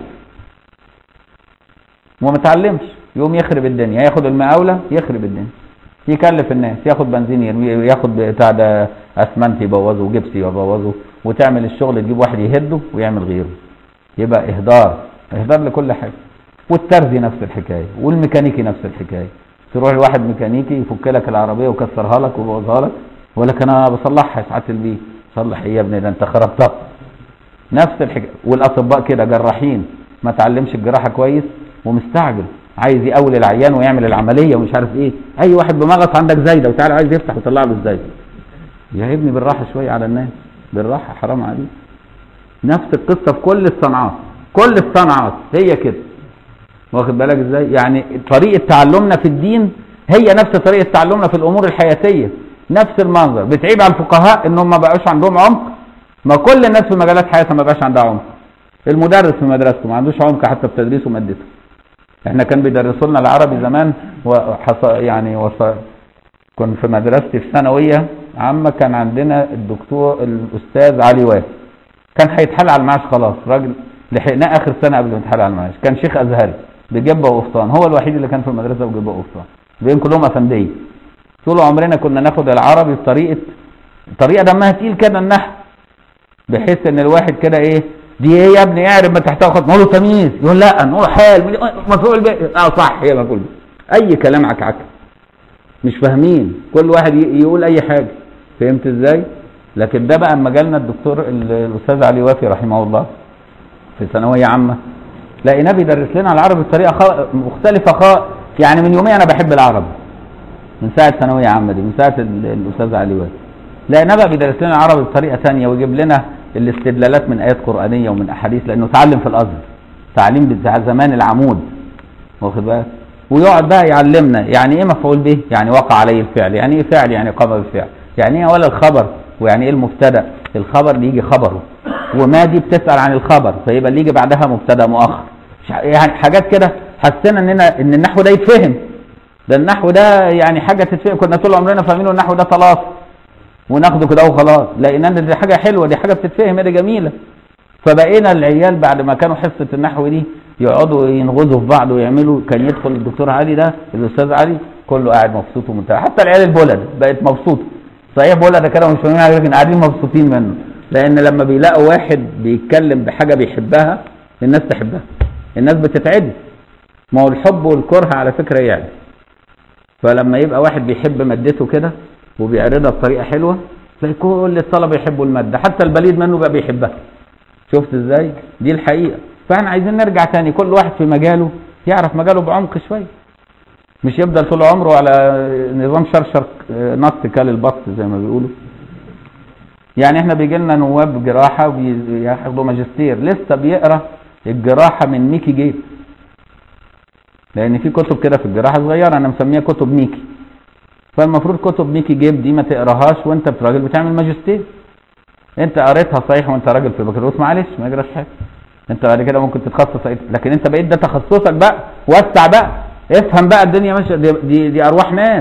Speaker 1: وما متعلمش، يقوم يخرب الدنيا، ياخد المقاوله يخرب الدنيا، يكلف الناس، ياخد بنزين يرميه، ياخد بتاع ده اسمنت يبوظه وجبسي يبوظه، وتعمل الشغل تجيب واحد يهده ويعمل غيره، يبقى اهدار لكل حاجه. والترزي نفس الحكايه، والميكانيكي نفس الحكايه. تروح لواحد ميكانيكي يفك لك العربيه ويكسرها لك ويبوظها لك، ويقول لك انا بصلحها يا سعاده البيه. صلح ايه يا ابني ده انت خربتها. نفس الحكايه. والاطباء كده، جراحين ما تعلمش الجراحه كويس ومستعجل عايز يقول العيان ويعمل العمليه ومش عارف ايه. اي واحد بمغص عندك زايده وتعالى عايز يفتح ويطلع له الزايده. يا ابني بالراحه شويه على الناس، بالراحه حرام عليك. نفس القصه في كل الصناعات، كل الصناعات هي كده. واخد بالك ازاي؟ يعني طريقه تعلمنا في الدين هي نفس طريقه تعلمنا في الامور الحياتيه، نفس المنظر. بتعيب على الفقهاء انهم ما بقاش عندهم عمق. ما كل الناس في مجالات حياتها ما بقاش عندها عمق. المدرس في مدرسته ما عندوش عمق حتى في تدريسه ومادته. احنا كان بيدرسوا لنا العربي زمان كنت في مدرستي في ثانويه عامه، كان عندنا الدكتور الاستاذ علي وافي، كان هيتحال على المعاش خلاص، راجل لحقناه اخر سنه قبل ما يتحال على المعاش. كان شيخ ازهري بجبه وقفطان، هو الوحيد اللي كان في المدرسه بجبه وقفطان، بين كلهم افنديه. طول عمرنا كنا ناخد العربي بطريقه دمها تقيل كده، النحو، بحيث ان الواحد كده ايه دي ايه يا ابني اعرف ما تحتها خط، نقول له تمييز، يقول لا نقول حال مفعول به، صح هي مفعول به. اي كلام عك مش فاهمين، كل واحد يقول اي حاجه. فهمت ازاي؟ لكن ده بقى اما جالنا الدكتور الاستاذ علي وافي رحمه الله في ثانويه عامه، لقيناه بيدرس لنا العربي بطريقه مختلفه يعني من يومين انا بحب العربي، من ساعه ثانويه عامه دي، من ساعه الاستاذ علي وافي لقيناه بقى بيدرس لنا العربي بطريقه ثانيه، ويجيب لنا الاستدلالات من ايات قرانيه ومن احاديث، لانه اتعلم في الازهر تعليم بتاع زمان العمود. واخد بالك؟ ويقعد بقى يعلمنا يعني ايه مفعول به، يعني وقع عليه الفعل، يعني ايه فعل، يعني قام بالفعل، يعني ايه ولا الخبر، ويعني ايه المبتدا. الخبر اللي يجي خبره، وما دي بتسال عن الخبر فيبقى اللي يجي بعدها مبتدا مؤخر، يعني حاجات كده. حسينا ان النحو ده يتفهم، ده النحو ده يعني حاجه تتفهم. كنا طول عمرنا فاهمين النحو ده طلاق وناخده كده وخلاص، لقينا ان دي حاجه حلوه، دي حاجه بتتفهم، دي جميله. فبقينا العيال بعد ما كانوا حصه النحو دي يقعدوا ينغزوا في بعض ويعملوا، كان يدخل الدكتور علي ده الاستاذ علي كله قاعد مبسوط ومنتهى، حتى العيال البلد بقت مبسوطه. صحيح بلد كانوا مش فاهمين حاجه لكن قاعدين مبسوطين منه، لان لما بيلاقوا واحد بيتكلم بحاجه بيحبها الناس تحبها، الناس بتتعدي. ما هو الحب والكره على فكره يعني، فلما يبقى واحد بيحب مادته كده وبيعرضها بطريقه حلوه تلاقي كل الطلبه يحبوا الماده، حتى البليد منه بقى بيحبها. شفت ازاي؟ دي الحقيقه. فاحنا عايزين نرجع تاني كل واحد في مجاله يعرف مجاله بعمق شويه، مش يفضل طول عمره على نظام شرشر نط كال البط زي ما بيقولوا. يعني احنا بيجي لنا نواب جراحه وبياخدوا ماجستير لسه بيقرا الجراحه من ميكي جيب، لان في كتب كده في الجراحه صغيره انا مسميها كتب ميكي، فالمفروض كتب ميكي جيب دي ما تقراهاش وانت راجل بتعمل ماجستير. انت قريتها صحيح وانت راجل في بكالوريوس، معلش ما يجراش حاجه، انت بعد كده ممكن تتخصص، لكن انت بقيت ده تخصصك بقى، وسع بقى، افهم بقى الدنيا ماشيه. دي ارواح ناس.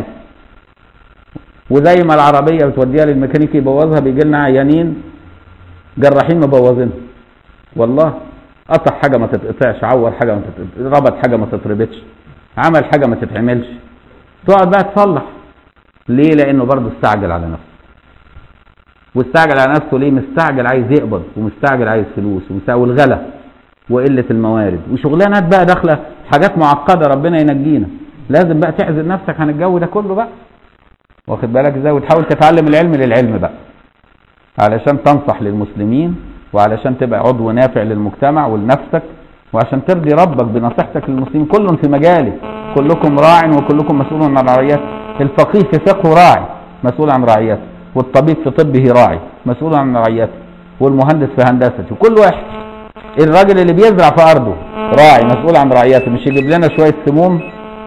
Speaker 1: وزي ما العربيه بتوديها للميكانيكي يبوظها، بيجي لنا عيانين جراحين مبوظينها والله. قطع حاجه ما تتقطعش، عور حاجه ما تتقطعش، ربط حاجه ما تتربطش، عمل حاجه ما تتعملش، تقعد بقى تصلح. ليه؟ لانه برضه استعجل على نفسه. واستعجل على نفسه ليه؟ مستعجل عايز يقبض، ومستعجل عايز فلوس، والغلا وقله الموارد وشغلانات بقى داخله حاجات معقده. ربنا ينجينا. لازم بقى تعزل نفسك عن الجو ده كله بقى، واخد بالك ازاي؟ وتحاول تتعلم العلم للعلم بقى، علشان تنصح للمسلمين، وعلشان تبقى عضو نافع للمجتمع ولنفسك، وعشان ترضي ربك بنصيحتك للمسلمين. كل في مجاله، كلكم راع وكلكم مسؤول عن رعيته. الفقيه في فقهه راعي مسؤول عن رعيته، والطبيب في طبه راعي مسؤول عن رعيته، والمهندس في هندسته، كل واحد. الراجل اللي بيزرع في ارضه راعي مسؤول عن رعيته، مش يجيب لنا شويه سموم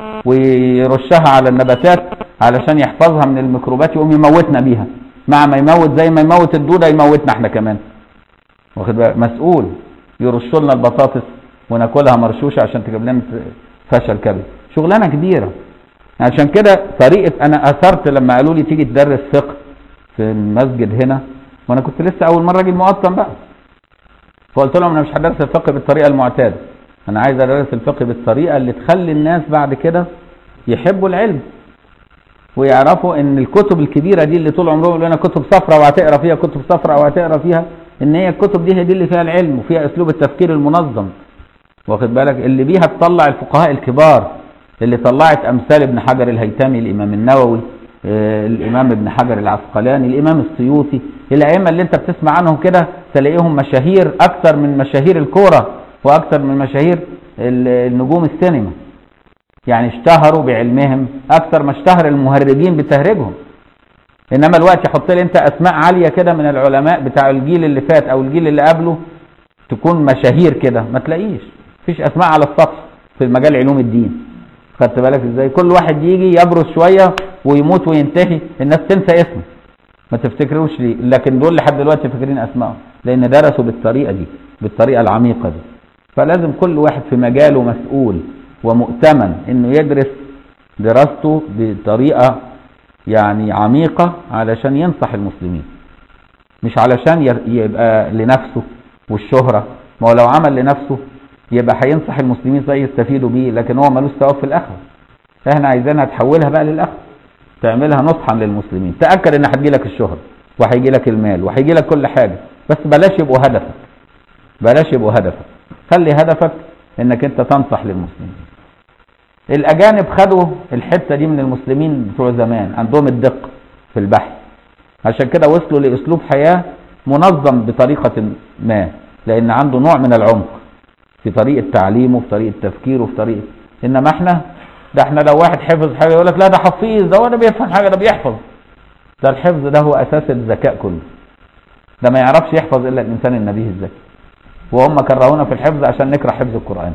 Speaker 1: ويرشها على النباتات علشان يحفظها من الميكروبات يقوم يموتنا بيها. مع ما يموت، زي ما يموت الدوده يموتنا احنا كمان، واخد بالك؟ مسؤول. يرشوا لنا البطاطس وناكلها مرشوشه عشان تجيب لنا فشل كبد. شغلانه كبيره. عشان كده طريقه، انا اثرت لما قالوا لي تيجي تدرس فقه في المسجد هنا، وانا كنت لسه اول مره اجي المقطم بقى، فقلت لهم انا مش هدرس الفقه بالطريقه المعتاده، انا عايز ادرس الفقه بالطريقه اللي تخلي الناس بعد كده يحبوا العلم، ويعرفوا ان الكتب الكبيره دي اللي طول عمرهم يقولوا لنا كتب صفراء وهتقرا فيها، كتب صفراء وهتقرا فيها، ان هي الكتب دي هي دي اللي فيها العلم وفيها اسلوب التفكير المنظم، واخد بالك؟ اللي بيها تطلع الفقهاء الكبار، اللي طلعت امثال ابن حجر الهيثمي، الامام النووي، الامام ابن حجر العسقلاني، الامام السيوطي، الائمه اللي انت بتسمع عنهم كده تلاقيهم مشاهير اكثر من مشاهير الكوره واكثر من مشاهير النجوم السينما. يعني اشتهروا بعلمهم اكثر ما اشتهر المهرجين بتهريجهم. انما الوقت يحط لي انت اسماء عاليه كده من العلماء بتاع الجيل اللي فات او الجيل اللي قبله تكون مشاهير كده، ما تلاقيش. مفيش اسماء على السطح في المجال علوم الدين. خدت بالك ازاي؟ كل واحد يجي يبرز شويه ويموت وينتهي، الناس تنسى اسمه، ما تفتكروش ليه. لكن دول لحد دلوقتي فاكرين اسمائهم لان درسوا بالطريقه دي، بالطريقه العميقه دي. فلازم كل واحد في مجاله مسؤول ومؤتمن انه يدرس دراسته بطريقه يعني عميقه علشان ينصح المسلمين، مش علشان يبقى لنفسه والشهره. ما هو لو عمل لنفسه يبقى هينصح المسلمين ازاي يستفيدوا بيه، لكن هو ملوش ثواب في الاخره. احنا عايزينها تحولها بقى للاخره، تعملها نصحا للمسلمين. تاكد ان هتجي لك الشهره وهيجي لك المال وهيجي لك كل حاجه، بس بلاش يبقوا هدفك، بلاش يبقوا هدفك. خلي هدفك انك انت تنصح للمسلمين. الاجانب خدوا الحته دي من المسلمين بتوع زمان، عندهم الدقه في البحث، عشان كده وصلوا لاسلوب حياه منظم بطريقه ما، لان عنده نوع من العمق في طريقه تعليمه، في طريقه تفكيره، في طريقه. انما احنا لو واحد حفظ حاجه يقول لك لا ده حفيظ، ده ولا بيفهم حاجه، ده بيحفظ. ده الحفظ ده هو اساس الذكاء كله. ده ما يعرفش يحفظ الا الانسان النبيه الذكي. وهم كرهونا في الحفظ عشان نكره حفظ القرآن.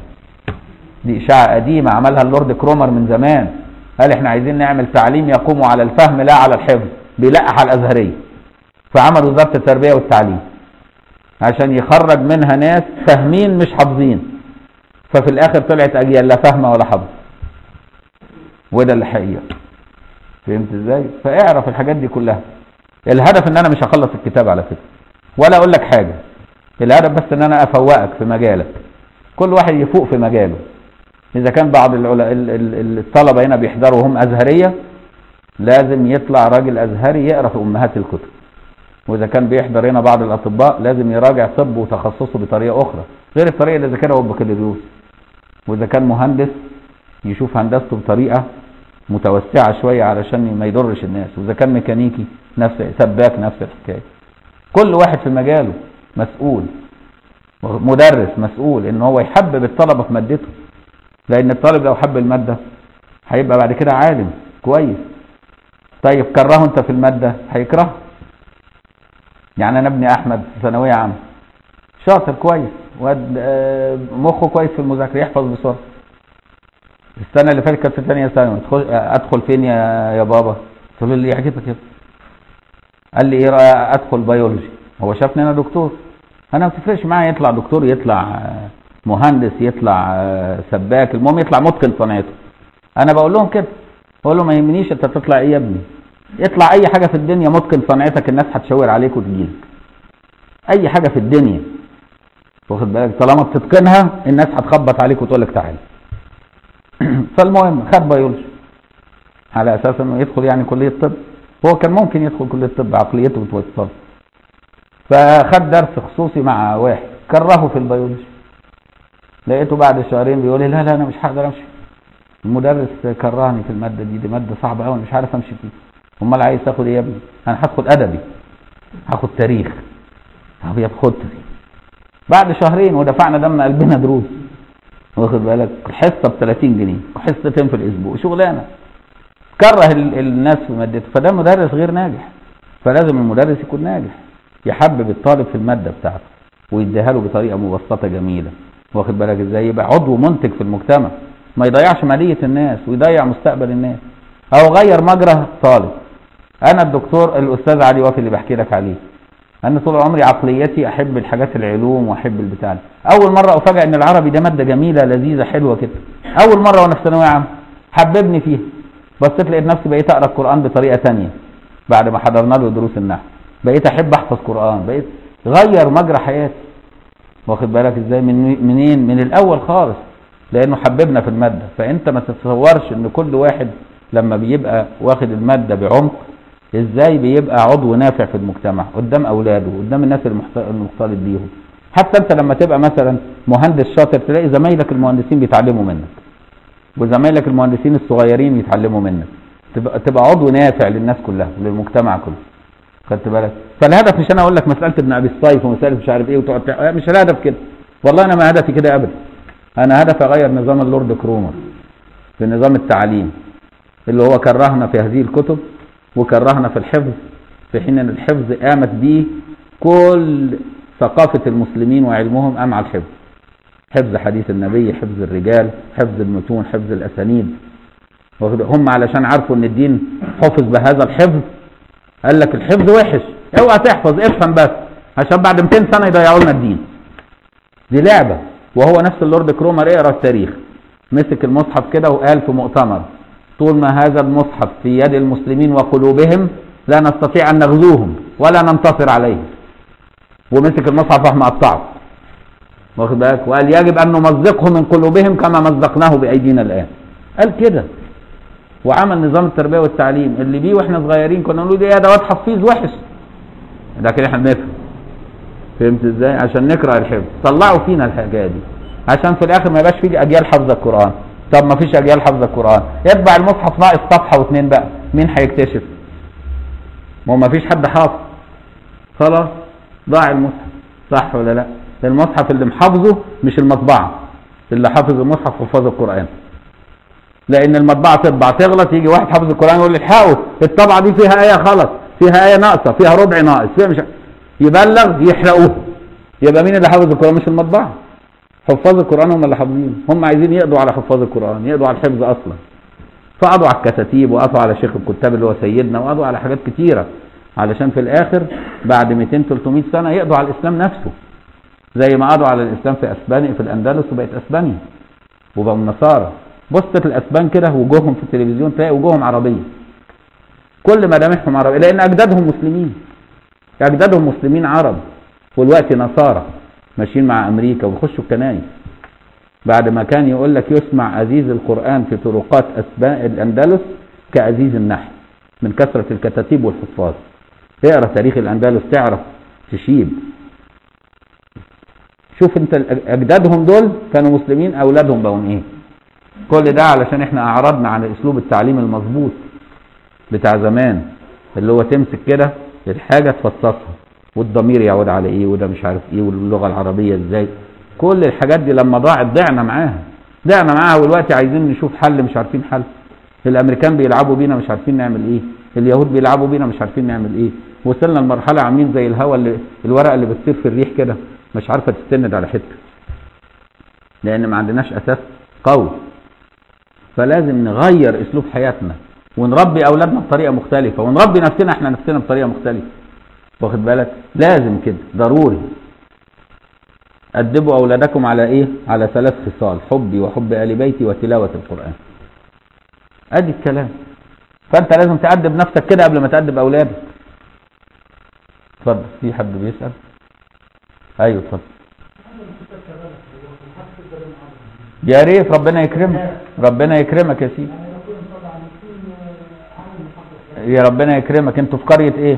Speaker 1: دي إشاعة قديمة عملها اللورد كرومر من زمان، قال احنا عايزين نعمل تعليم يقوم على الفهم لا على الحفظ، بيلقح على الأزهرية. فعمل وزارة التربية والتعليم عشان يخرج منها ناس فاهمين مش حافظين، ففي الآخر طلعت أجيال لا فاهمة ولا حافظة. وده الحقيقة. فهمت ازاي؟ فاعرف الحاجات دي كلها. الهدف ان انا مش هخلص الكتاب على فكرة ولا اقول لك حاجة، الهدف بس ان انا افوقك في مجالك، كل واحد يفوق في مجاله. اذا كان بعض الطلبة هنا بيحضروا وهم ازهرية، لازم يطلع راجل ازهري يقرأ في امهات الكتب. واذا كان بيحضر هنا بعض الاطباء لازم يراجع طب وتخصصه بطريقة اخرى غير الطريقة اللي ذاكرها البكالوريوس. واذا كان مهندس يشوف هندسته بطريقة متوسعة شوية علشان ما يضرش الناس. واذا كان ميكانيكي نفس، سباك نفس الحكاية. كل واحد في مجاله مسؤول. مدرس مسؤول ان هو يحبب الطلبة في مادته، لان الطالب لو حب المادة هيبقى بعد كده عالم كويس. طيب كرهه انت في المادة هيكره. يعني انا ابني احمد في ثانوية عامة شاطر كويس، مخه كويس في المذاكرة، يحفظ بسرعة. السنة اللي فاتت كانت في ثانية ثانوي، ادخل فين يا بابا؟ قلت له اللي يعجبك كده. قال لي ايه رأيك ادخل بيولوجي؟ هو شافني انا دكتور، انا ما بتفرقش معايا يطلع دكتور يطلع مهندس يطلع سباك، المهم يطلع متقن صنعته. انا بقول لهم كده، بقول لهم ما يهمنيش انت تطلع ايه يا ابني، اطلع اي حاجه في الدنيا متقن صنعتك، الناس هتشاور عليك وتجيلك. اي حاجه في الدنيا واخد بالك؟ طالما بتتقنها الناس هتخبط عليك وتقول لك تعالى. فالمهم خد بيولوجي على اساس انه يدخل يعني كليه طب. هو كان ممكن يدخل كليه طب، عقليته بتوصل. فخد درس خصوصي مع واحد كرهه في البيولوجي. لقيته بعد شهرين بيقول لي لا انا مش هقدر امشي، المدرس كرهني في الماده دي ماده صعبه قوي مش عارف امشي فيها. امال عايز تاخد ايه يا ابني؟ انا هاخد ادبي، هاخد تاريخ. طب يا خدت بعد شهرين ودفعنا دم قلبنا دروس، واخد بالك؟ الحصه ب 30 جنيه وحصتين في الاسبوع، شغلانه. كره الناس في مادته. فده مدرس غير ناجح. فلازم المدرس يكون ناجح، يحبب الطالب في الماده بتاعته ويديها له بطريقه مبسطه جميله، واخد بالك ازاي؟ يبقى عضو منتج في المجتمع، ما يضيعش ماليه الناس ويضيع مستقبل الناس او غير مجرى طالب. انا الدكتور الاستاذ علي وافي اللي بحكي لك عليه، انا طول عمري عقليتي احب الحاجات العلوم واحب البتاع. اول مره افاجئ ان العربي ده ماده جميله لذيذه حلوه كده، اول مره وانا في ثانويه عامه حببني فيها. بصيت لقيت نفسي بقيت اقرا القران بطريقه ثانيه بعد ما حضرنا له دروس النحو، بقيت احب احفظ قران، بقيت غير مجرى حياتي، واخد بالك ازاي؟ منين؟ من الاول خالص، لانه حببنا في الماده. فانت ما تتصورش ان كل واحد لما بيبقى واخد الماده بعمق ازاي بيبقى عضو نافع في المجتمع قدام اولاده قدام الناس المختلط بيهم. حتى انت لما تبقى مثلا مهندس شاطر تلاقي زمايلك المهندسين بيتعلموا منك، وزمايلك المهندسين الصغيرين يتعلموا منك، تبقى عضو نافع للناس كلها وللمجتمع كله، خدت بالك؟ فالهدف مش انا اقول لك مساله ابن ابي الصيف ومساله مش عارف ايه وتقعد، مش الهدف كده والله. انا ما هدفي كده ابدا. انا هدفي اغير نظام اللورد كرومر في نظام التعليم اللي هو كرهنا في هذه الكتب وكرهنا في الحفظ، في حين ان الحفظ قامت به كل ثقافه المسلمين وعلمهم قام على الحفظ. حفظ حديث النبي، حفظ الرجال، حفظ المتون، حفظ الاسانيد. هم علشان عارفوا ان الدين حفظ بهذا الحفظ قال لك الحفظ وحش، اوعى تحفظ افهم بس، عشان بعد 200 سنه يضيعوا لنا الدين. دي لعبه. وهو نفس اللورد كرومر اقرا التاريخ، مسك المصحف كده وقال في مؤتمر طول ما هذا المصحف في يد المسلمين وقلوبهم لا نستطيع ان نغزوهم ولا ننتصر عليهم. ومسك المصحف راح مقطعه، واخد بالك؟ وقال يجب ان نمزقه من قلوبهم كما مزقناه بايدينا الان. قال كده. وعمل نظام التربيه والتعليم اللي بيه واحنا صغيرين كنا نقول ايه ده واد حفيظ وحش، لكن احنا بنفهم. فهمت ازاي؟ عشان نقرا الحفظ. طلعوا فينا الحاجه دي عشان في الاخر ما يبقاش في اجيال حافظه القران. طب ما فيش اجيال حافظه القران، يطبع المصحف ناقص صفحه واثنين بقى، مين هيكتشف؟ ما فيش حد حافظ، خلاص ضاع المصحف. صح ولا لا؟ المصحف اللي محافظه مش المطبعه، اللي حافظ المصحف حفاظ القران. لان المطبعه تطبع تغلط، يجي واحد حافظ القران يقول الحقوا الطبعه دي فيها ايه غلط، فيها ايه ناقصه، فيها ربع ناقص، فيها مش يبلغ يحرقوه. يبقى مين اللي حافظ القران؟ مش المطبعه. حفاظ القران هم اللي حافظين، هم عايزين يقضوا على حفاظ القران، يقضوا على الحفظ اصلا. فقضوا على الكتاتيب وقضوا على شيخ الكتاب اللي هو سيدنا، وقضوا على حاجات كتيره علشان في الاخر بعد 200 300 سنه يقضوا على الاسلام نفسه، زي ما قضوا على الاسلام في اسبانيا، في الاندلس، وبقت اسبانيا وبقوا النصارى. بصت الاسبان كده وجوههم في التلفزيون تلاقي وجوههم عربيه، كل ملامحهم عربيه، لان اجدادهم مسلمين، اجدادهم مسلمين عرب، والوقت نصارى ماشيين مع امريكا وبيخشوا الكنائس. بعد ما كان يقول لك يسمع ازيز القران في طرقات الاندلس كازيز النحل من كثره الكتاتيب والحفاظ. اقرا تاريخ الاندلس تعرف تشيب. شوف انت اجدادهم دول كانوا مسلمين، اولادهم بقوا ايه؟ كل ده علشان احنا اعرضنا عن اسلوب التعليم المظبوط بتاع زمان، اللي هو تمسك كده الحاجه تفصصها والضمير يعود على ايه وده مش عارف ايه واللغه العربيه ازاي. كل الحاجات دي لما ضاعت ضعنا معاها، والوقت عايزين نشوف حل مش عارفين حل. الامريكان بيلعبوا بينا مش عارفين نعمل ايه، اليهود بيلعبوا بينا مش عارفين نعمل ايه. وصلنا لمرحله عاملين زي الهواء اللي الورقه اللي بتطير في الريح كده، مش عارفه تستند على حته لان ما عندناش اساس قوي. فلازم نغير اسلوب حياتنا ونربي اولادنا بطريقه مختلفه، ونربي احنا نفسنا بطريقه مختلفه، واخد بالك؟ لازم كده ضروري. ادبوا اولادكم على ايه؟ على 3 خصال: حبي وحب ال بيتي وتلاوه القران. ادي الكلام. فانت لازم تأدب نفسك كده قبل ما تأدب اولادك. اتفضل. في حد بيسأل؟ ايوه اتفضل. يا ريت ربنا يكرمك، ربنا يكرمك يا سيدي. يا ربنا يكرمك. انتوا في قرية ايه؟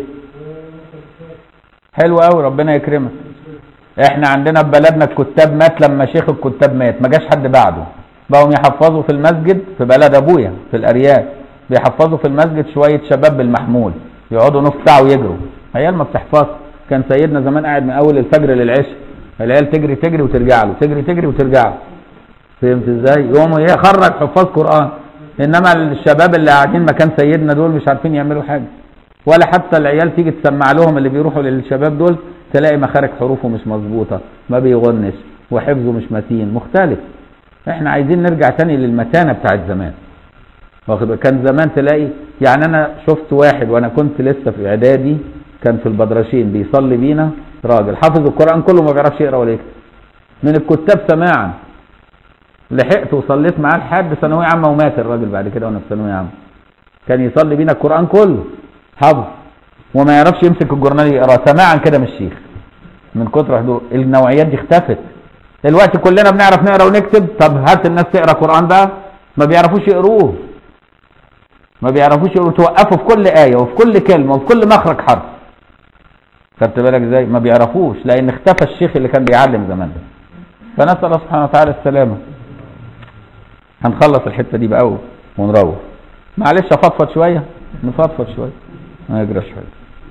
Speaker 1: حلو قوي، ربنا يكرمك. احنا عندنا في بلدنا الكتاب مات لما شيخ الكتاب مات، ما جاش حد بعده، بقوا يحفظوا في المسجد في بلد ابويا في الارياف، بيحفظوا في المسجد شويه شباب بالمحمول، يقعدوا نص ساعه ويجروا، عيال ما بتحفظ. كان سيدنا زمان قاعد من اول الفجر للعشاء، العيال تجري تجري وترجع له، تجري تجري وترجع له. فهمت ازاي؟ يقوموا يخرج حفاظ قران. انما الشباب اللي قاعدين مكان سيدنا دول مش عارفين يعملوا حاجه، ولا حتى العيال تيجي تسمع لهم اللي بيروحوا للشباب دول تلاقي مخارج حروفه مش مظبوطه، ما بيغنش، وحفظه مش متين، مختلف. احنا عايزين نرجع تاني للمتانه بتاعت زمان. كان زمان تلاقي، يعني انا شفت واحد وانا كنت لسه في اعدادي، كان في البدرشين بيصلي بينا، راجل حافظ القران كله ما بيعرفش يقرا ولا يكتب، من الكتاب سماعا. لحقت وصليت معاه لحد ثانويه عامه ومات الراجل بعد كده وانا في ثانويه عامه. كان يصلي بينا القران كله حافظ وما يعرفش يمسك الجورنال يقرا، سماعا كده من الشيخ. من كتر حضور النوعيات دي اختفت. دلوقتي كلنا بنعرف نقرا ونكتب، طب هات الناس تقرا قران بقى، ما بيعرفوش يقروه. ما بيعرفوش يقروه، توقفوا في كل ايه وفي كل كلمه وفي كل مخرج حرف. خدت بالك ازاي؟ ما بيعرفوش، لان اختفى الشيخ اللي كان بيعلم زمان ده. فنسال الله سبحانه وتعالى السلامه. هنخلص الحته دي بقى ونروح. معلش افضفض شويه، نفضفض شويه، ما يجرى شويه.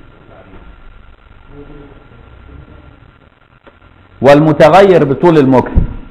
Speaker 1: والمتغير بطول المكث،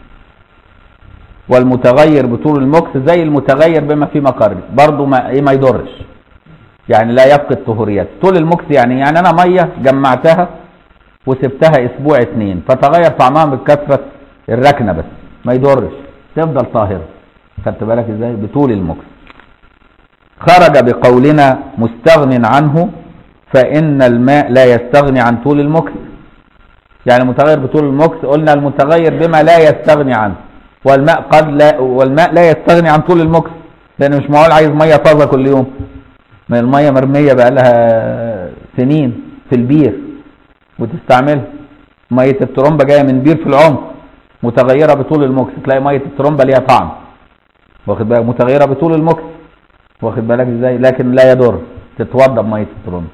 Speaker 1: والمتغير بطول المكث زي المتغير بما في مقر برضه ما يضرش، يعني لا يفقد طهوريته. طول المكث يعني انا ميه جمعتها وسبتها اسبوع 2 فتغير طعمها بكثره الركنه بس، ما يضرش، تفضل طاهره. خدت بالك ازاي؟ بطول المكث. خرج بقولنا مستغن عنه فإن الماء لا يستغني عن طول المكث. يعني متغير بطول المكث قلنا المتغير بما لا يستغني عنه، والماء لا يستغني عن طول المكث، لأن مش معقول عايز مية طازة كل يوم، ما المية مرمية بقى لها سنين في البير وتستعملها. مية الترمبة جاية من بير في العمق متغيرة بطول المكث، تلاقي مية الترمبة ليها طعم، واخد بالك؟ متغيرة بطول المكث، واخد بالك ازاي؟ لكن لا يضر، تتوضا بميه الترمبه.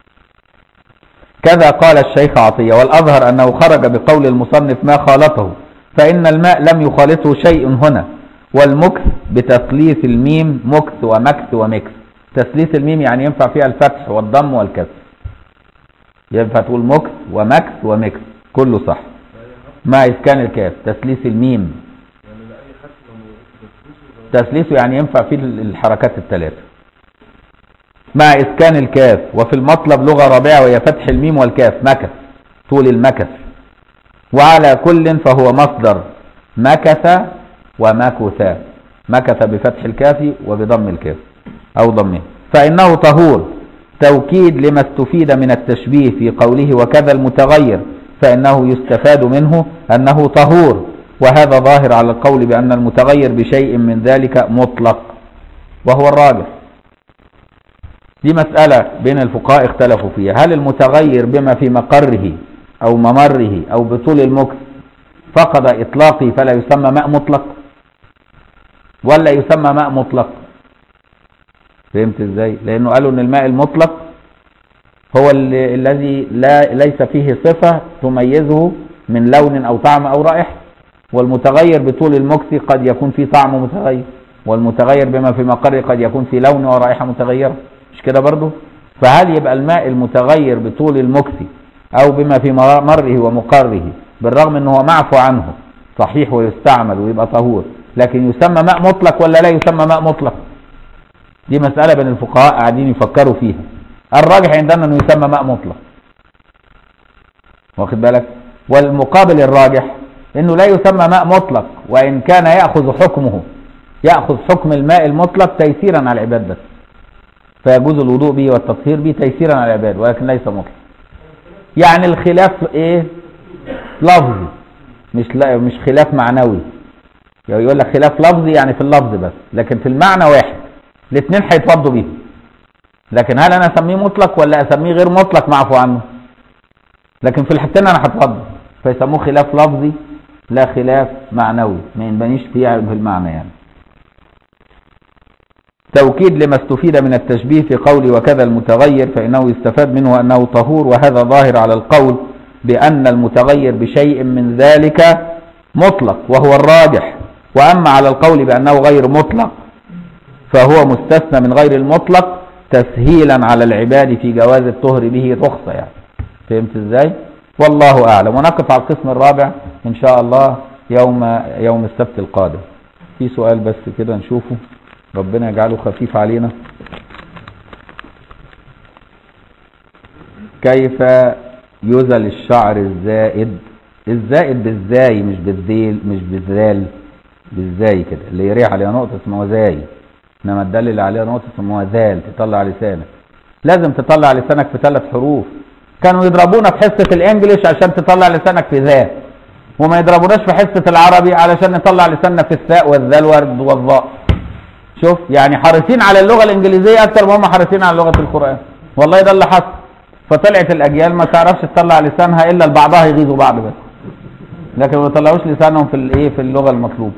Speaker 1: كذا قال الشيخ عطيه، والاظهر انه خرج بقول المصنف ما خالطه، فان الماء لم يخالطه شيء هنا. والمكث بتثليث الميم مكث ومكث ومكث. تثليث الميم يعني ينفع فيها الفتح والضم والكسر، ينفع تقول مكث ومكث ومكث كله صح مع اسكان الكاف. تثليث الميم تثليثه يعني ينفع فيه الحركات الثلاثه مع اسكان الكاف. وفي المطلب لغه رابعه وهي فتح الميم والكاف، مكث، طول المكث. وعلى كل فهو مصدر مكث ومكث، مكث بفتح الكاف وبضم الكاف او ضمه. فانه طهور، توكيد لما استفيد من التشبيه في قوله وكذا المتغير، فانه يستفاد منه انه طهور، وهذا ظاهر على القول بأن المتغير بشيء من ذلك مطلق وهو الراجح. دي مسألة بين الفقهاء اختلفوا فيها، هل المتغير بما في مقره أو ممره أو بطول المكث فقد إطلاقه فلا يسمى ماء مطلق، ولا يسمى ماء مطلق؟ فهمت ازاي؟ لأنه قالوا أن الماء المطلق هو الذي ليس فيه صفة تميزه من لون أو طعم أو رائحة، والمتغير بطول المكث قد يكون فيه طعم متغير، والمتغير بما في مقر قد يكون فيه لون ورائحة متغيرة، مش كده برضو؟ فهل يبقى الماء المتغير بطول المكث أو بما في مره ومقره بالرغم أنه هو معفو عنه صحيح ويستعمل ويبقى طهور، لكن يسمى ماء مطلق ولا لا يسمى ماء مطلق؟ دي مسألة بين الفقهاء قاعدين يفكروا فيها. الراجح عندنا أنه يسمى ماء مطلق، واخد بالك؟ والمقابل الراجح انه لا يسمى ماء مطلق، وان كان ياخذ حكمه، ياخذ حكم الماء المطلق تيسيرا على العباد بس، فيجوز الوضوء به والتطهير به تيسيرا على العباد، ولكن ليس مطلق. يعني الخلاف ايه؟ لفظي، مش خلاف معنوي. يعني يقول لك خلاف لفظي يعني في اللفظ بس، لكن في المعنى واحد، الاثنين هيتوضوا به. لكن هل انا اسميه مطلق ولا اسميه غير مطلق معفو عنه؟ لكن في الحالتين انا هتوضى، فيسموه خلاف لفظي لا خلاف معنوي، ما ينبنيش فيها بالمعنى يعني. توكيد لما استفيد من التشبيه في قول وكذا المتغير، فإنه يستفاد منه أنه طهور، وهذا ظاهر على القول بأن المتغير بشيء من ذلك مطلق وهو الراجح، وأما على القول بأنه غير مطلق فهو مستثنى من غير المطلق تسهيلا على العباد في جواز الطهر به رخصة يعني. فهمت ازاي؟ والله أعلم. ونقف على القسم الرابع إن شاء الله يوم السبت القادم. في سؤال بس كده نشوفه، ربنا يجعله خفيف علينا. كيف يزل الشعر الزائد؟ الزائد بالزاي مش بالذيل، مش بالذال، بالزاي كده، اللي يريح عليها نقطة اسمها زاي، انما الدال اللي عليها نقطة اسمها ذال، تطلع لسانك. لازم تطلع لسانك في 3 حروف. كانوا يضربونا في حصة الانجليش عشان تطلع لسانك في ذا، وما يضربوناش في حصة العربي علشان نطلع لساننا في الثاء والذال والظاء. شوف يعني حريصين على اللغة الانجليزية اكتر ما هم حريصين على لغة القرآن. والله ده اللي حصل. فطلعت الاجيال ما تعرفش تطلع لسانها الا لبعضها يغيظوا بعض بس، لكن ما طلعوش لسانهم في اللغة المطلوبة.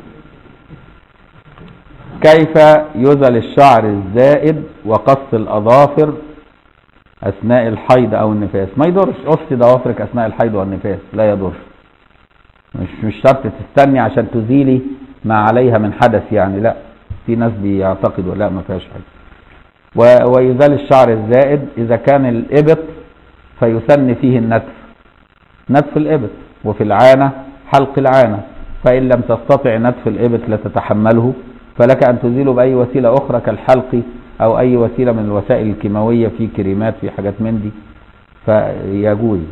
Speaker 1: كيف يزل الشعر الزائد وقص الأظافر أثناء الحيض أو النفاس؟ ما يضرش، قص ضوافرك أثناء الحيض والنفاس لا يضر. مش شرط تستني عشان تزيلي ما عليها من حدث يعني، لا. في ناس بيعتقدوا لا ما فيهاش حاجة. ويزال الشعر الزائد إذا كان الإبط فيسن فيه النتف، نتف الإبط، وفي العانة حلق العانة، فإن لم تستطع نتف الإبط لتتحمله فلك أن تزيله بأي وسيلة أخرى كالحلق أو أي وسيلة من الوسائل الكيماوية، في كريمات، في حاجات من دي، فيجوز.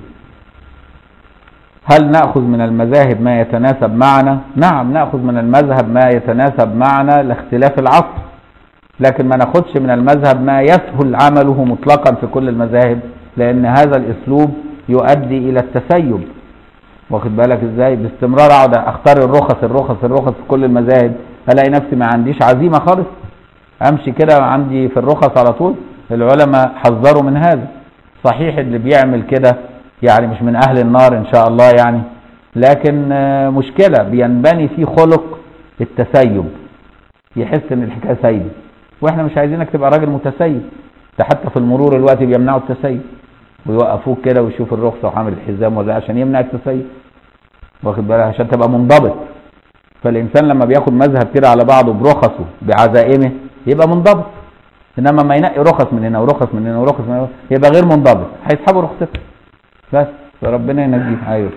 Speaker 1: هل نأخذ من المذاهب ما يتناسب معنا؟ نعم نأخذ من المذهب ما يتناسب معنا لاختلاف العصر، لكن ما ناخدش من المذهب ما يسهل عمله مطلقا في كل المذاهب، لأن هذا الأسلوب يؤدي إلى التسيب. واخد بالك ازاي؟ باستمرار اقعد اختار الرخص في كل المذاهب، الاقي نفسي ما عنديش عزيمه خالص، امشي كده عندي في الرخص على طول. العلماء حذروا من هذا. صحيح اللي بيعمل كده يعني مش من اهل النار ان شاء الله يعني، لكن مشكله بينبني فيه خلق التسيب، يحس ان الحكايه سيبه، واحنا مش عايزينك تبقى راجل متسيب. ده حتى في المرور الوقت بيمنعوا التسيب، ويوقفوك كده ويشوف الرخصه وحامل الحزام ولا عشان يمنع التسيب. واخد بالك؟ عشان تبقى منضبط. فالانسان لما بياخد مذهب كده على بعضه برخصه بعزائمه يبقى منضبط، انما ما ينقي رخص من هنا ورخص من هنا ورخص من هنا يبقى غير منضبط، هيسحبوا رخصته بس. فربنا ينجيه. ايوه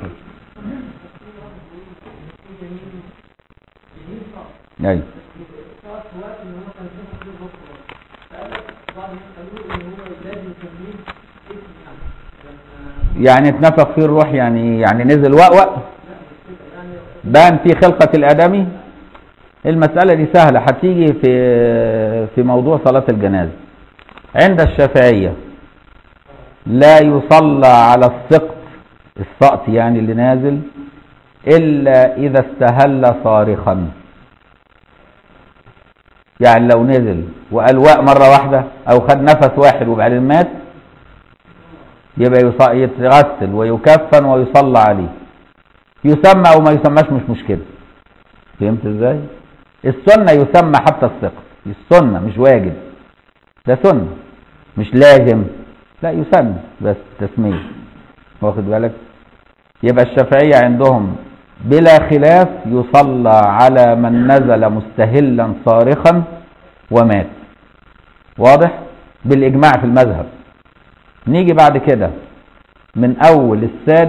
Speaker 1: ايوه يعني اتنفخ فيه الروح، يعني نزل وقوق، بان في خلقة الآدمي. المسألة دي سهلة، هتيجي في موضوع صلاة الجنازة. عند الشافعية لا يصلى على السقط يعني اللي نازل إلا إذا استهل صارخا. يعني لو نزل وقال واء مرة واحدة أو خد نفس واحد وبعدين مات يبقى يتغسل ويكفن ويصلى عليه. يسمى او ما يسماش مش مشكلة. فهمت ازاي؟ السنة يسمى حتى السقط، السنة مش واجب، ده سنة مش لازم، لا يسمى بس تسمية. واخد بالك؟ يبقى الشافعية عندهم بلا خلاف يصلى على من نزل مستهلا صارخا ومات. واضح؟ بالاجماع في المذهب. نيجي بعد كده من اول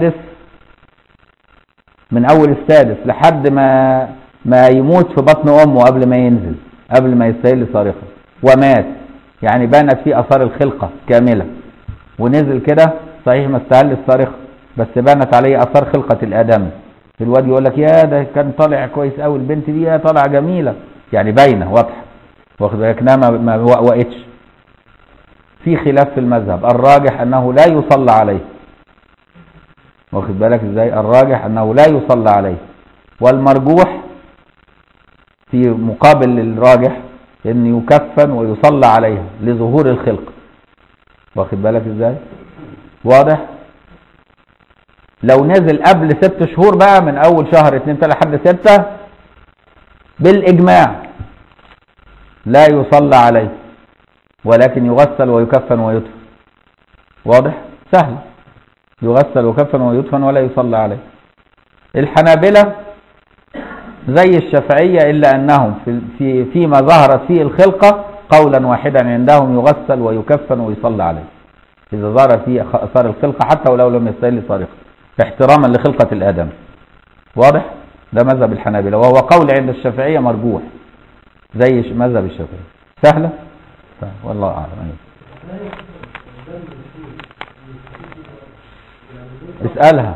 Speaker 1: السادس لحد ما يموت في بطن امه قبل ما ينزل، قبل ما يستهل صارخا ومات، يعني بانت فيه اثار الخلقة كاملة ونزل كده، صحيح ما استهل الصارخ بس بانت عليه اثار خلقة الادم. الواد يقول لك يا ده كان طالع كويس قوي، البنت دي طالعه جميلة، يعني باينة واضحة. واخد بالك؟ ما وقتش. في خلاف في المذهب، الراجح انه لا يصلى عليه. واخد بالك ازاي؟ الراجح انه لا يصلى عليه، والمرجوح في مقابل الراجح ان يكفن ويصلى عليها لظهور الخلق. واخد بالك ازاي؟ واضح؟ لو نزل قبل 6 شهور بقى من اول شهر 2 3 لحد 6 بالاجماع لا يصلى عليه، ولكن يغسل ويكفن ويدفن. واضح؟ سهل، يغسل ويكفن ويدفن ولا يصلى عليه. الحنابلة زي الشافعية إلا أنهم فيما ظهرت فيه الخلقة قولا واحدا عندهم يغسل ويكفن ويصلى عليه إذا ظهر فيه أثار الخلقة حتى ولو لم يستهل صارخا احتراما لخلقة الآدم. واضح؟ ده مذهب الحنابلة، وهو قول عند الشافعية مرجوح زي مذهب الشافعية. سهلة؟ والله أعلم. اسألها.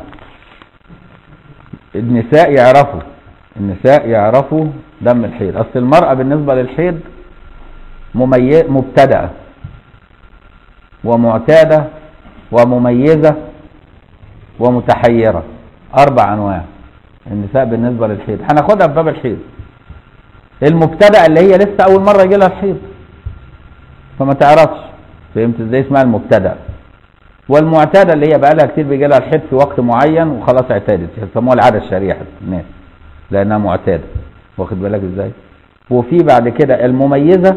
Speaker 1: النساء يعرفوا دم الحيض. أصل المرأة بالنسبة للحيض مبتدأة ومعتادة ومميزة ومتحيرة، 4 أنواع النساء بالنسبة للحيض. هناخدها في باب الحيض. المبتدأة اللي هي لسه أول مرة يجي لها الحيض فما تعرفش، فهمت ازاي؟ اسمها المبتدأة. والمعتادة اللي هي بقى لها كتير بيجي لها الحيض في وقت معين وخلاص اعتادت، يسموها العادة الشريحة الناس لأنها معتادة. واخد بالك ازاي؟ وفي بعد كده المميزة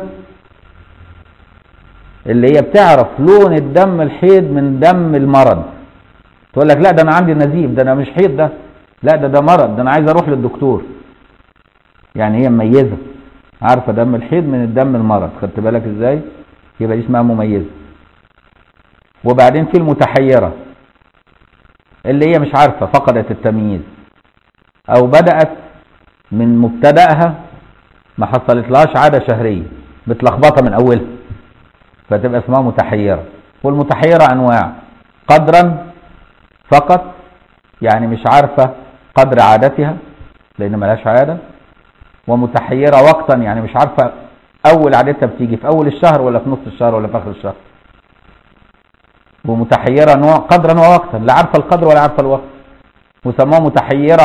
Speaker 1: اللي هي بتعرف لون الدم الحيض من دم المرض. تقول لك لا ده انا عندي نزيف، ده انا مش حيض، ده لا ده مرض، ده انا عايز اروح للدكتور. يعني هي مميزة، عارفة دم الحيض من الدم المرض. خدت بالك ازاي؟ يبقى دي اسمها مميزة. وبعدين في المتحيرة اللي هي مش عارفة، فقدت التمييز او بدأت من مبتدأها ما حصلتلهاش عادة شهرية، متلخبطة من اولها، فتبقى اسمها متحيرة. والمتحيرة انواع: قدرا فقط، يعني مش عارفة قدر عادتها لان ملهاش عادة. ومتحيرة وقتا، يعني مش عارفة اول عادتها بتيجي في اول الشهر ولا في نص الشهر ولا في اخر الشهر. ومتحيرة نوع قدرا ووقتا، لا عارفة القدر ولا عارفة الوقت، وسموها متحيرة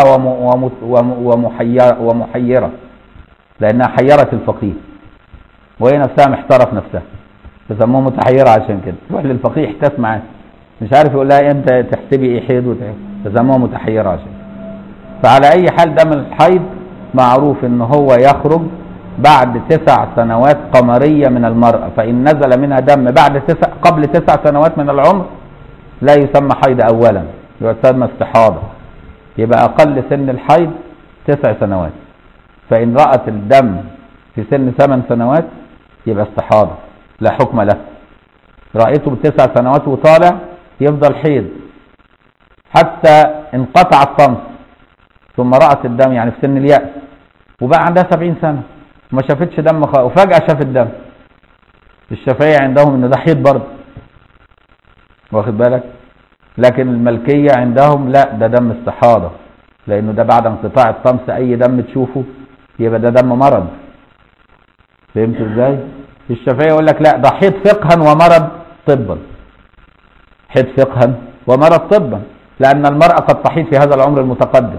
Speaker 1: ومحيرة لانها حيرت الفقيه وهي نفسها محتارة في نفسها، فسموها متحيرة. عشان كده تروح للفقيه يحتاس معاه مش عارف يقول لها انت تحسبي ايه حيض فسموها متحيرة. عشان فعلى اي حال دم الحيض معروف ان هو يخرج بعد 9 سنوات قمرية من المرأة، فإن نزل منها دم قبل 9 سنوات من العمر لا يسمى حيض أولا، يسمى استحاضة. يبقى أقل سن الحيض 9 سنوات، فإن رأت الدم في سن 8 سنوات يبقى استحاضة لا حكم له. رأيته ب9 سنوات وطالع يفضل حيض حتى انقطع الطمس، ثم رأت الدم يعني في سن اليأس وبقى عندها 70 سنة وما شافتش دم وفجأة شافت دم. الشافعية عندهم ان ده حيض برضه، واخد بالك؟ لكن الملكية عندهم لا، ده دم استحاضة، لانه ده بعد انقطاع الطمس اي دم تشوفه يبقى ده دم مرض. فهمت ازاي؟ الشافعية يقول لك لا، ده حيض فقها ومرض طبا. حيض فقها ومرض طبا، لان المرأة قد تحيض في هذا العمر المتقدم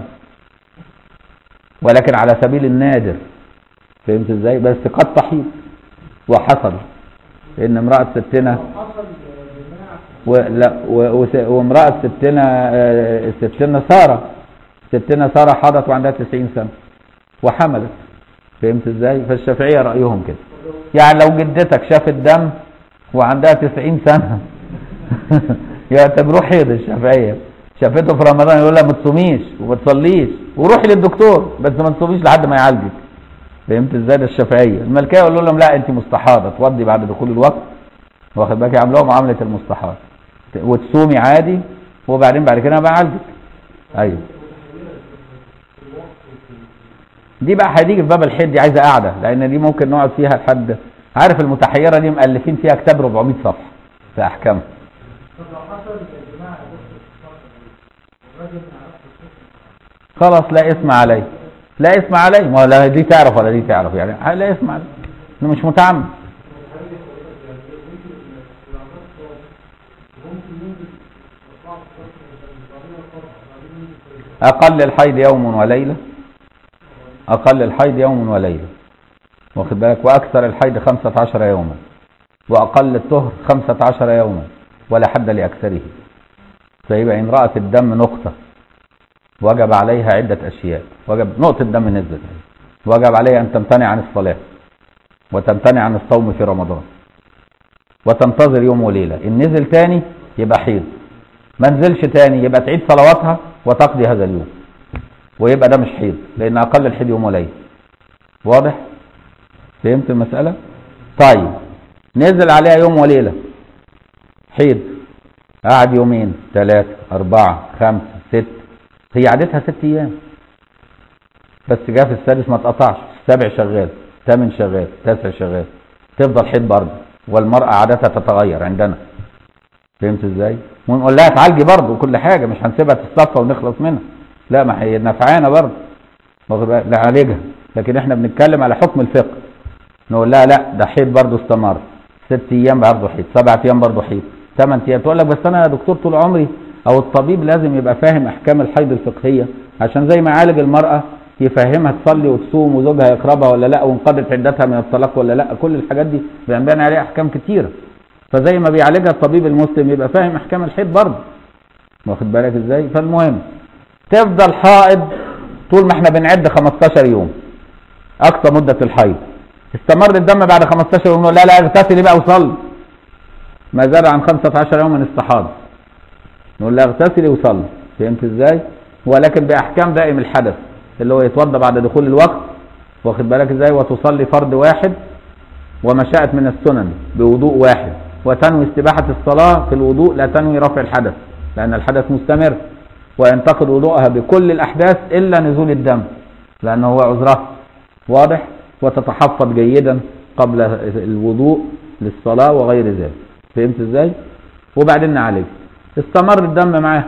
Speaker 1: ولكن على سبيل النادر. فهمت ازاي؟ بس قد تحيض وحصل ان امرأة ستنا وامرأة ستنا سارة حاضت وعندها 90 سنة وحملت. فهمت ازاي؟ فالشافعية رأيهم كده، يعني لو جدتك شافت دم وعندها 90 سنة يعتبروه حيض. الشافعية شافته في رمضان يقول لها ما تصوميش وما تصليش وروحي للدكتور بس ما تصوميش لحد ما يعالجك. فهمت ازاي؟ ده الشافعيه. المالكيه يقولوا لهم لا، انت مستحاضه توضي بعد دخول الوقت، واخد بالك؟ يعملوها معامله المستحاضه وتصومي عادي وبعدين بعد كده بعالجك. ايوه دي بقى هتيجي في باب الحيض، دي عايزه قاعده لان دي ممكن نقعد فيها لحد. عارف المتحيره دي مؤلفين فيها كتاب 400 صفحه في احكامها. خلاص لا اسم عليه، لا اسم عليه، ما لا دي تعرف ولا دي تعرف، يعني لا اسم عليه، انه مش متعمد. اقل الحيض يوم وليله، اقل الحيض يوم وليله، واخد بالك؟ واكثر الحيض 15 يوما، واقل الطهر 15 يوما، ولا حد لاكثره. فيبقى إن رأت الدم نقطة وجب عليها عدة أشياء. وجب نقطة دم نزلت، وجب عليها أن تمتنع عن الصلاة وتمتنع عن الصوم في رمضان وتنتظر يوم وليلة. إن نزل تاني يبقى حيض، ما نزلش تاني يبقى تعيد صلواتها وتقضي هذا اليوم، ويبقى ده مش حيض لأن أقل الحيض يوم وليلة. واضح؟ فهمت المسألة؟ طيب نزل عليها يوم وليلة حيض، قعد يومين 3 4 5 6، هي عادتها 6 أيام بس، جاء في السادس ما اتقطعش، السابع شغال، 8 شغال، 9 شغال، تفضل حيض برضه، والمرأة عادتها تتغير عندنا. فهمت ازاي؟ ونقول لها تعالجي برضه وكل حاجة، مش هنسيبها تتصفى ونخلص منها، لا ما هي نفعانة برضه نعالجها، لكن احنا بنتكلم على حكم الفقه. نقول لها لا ده حيض برضه استمر، 6 أيام برضه حيض، 7 أيام برضه حيض، 8 أيام. تقول لك بس انا يا دكتور طول عمري، او الطبيب لازم يبقى فاهم احكام الحيض الفقهية عشان زي ما يعالج المرأة يفهمها تصلي وتصوم وزوجها يقربها ولا لا، وانقضت عدتها من الطلاق ولا لا. كل الحاجات دي بيبان عليها احكام كتيرة، فزي ما بيعالجها الطبيب المسلم يبقى فاهم احكام الحيض برضه. واخد بالك ازاي؟ فالمهم تفضل حائض طول ما احنا بنعد 15 يوم اقصى مدة الحيض. استمر الدم بعد 15 يوم، لا اغتسلي بقى وصلي، ما زاد عن 15 يوما استحاض، نقول لها اغتسلي وصلي. فهمت ازاي؟ ولكن باحكام دائم الحدث اللي هو يتوضا بعد دخول الوقت، واخد بالك ازاي، وتصلي فرض واحد وما شاءت من السنن بوضوء واحد، وتنوي استباحة الصلاة في الوضوء، لا تنوي رفع الحدث لأن الحدث مستمر، وينتقد وضوءها بكل الأحداث إلا نزول الدم لأنه هو عذرها. واضح؟ وتتحفظ جيدا قبل الوضوء للصلاة وغير ذلك. فهمت ازاي؟ وبعدين نعالج. استمر الدم معاه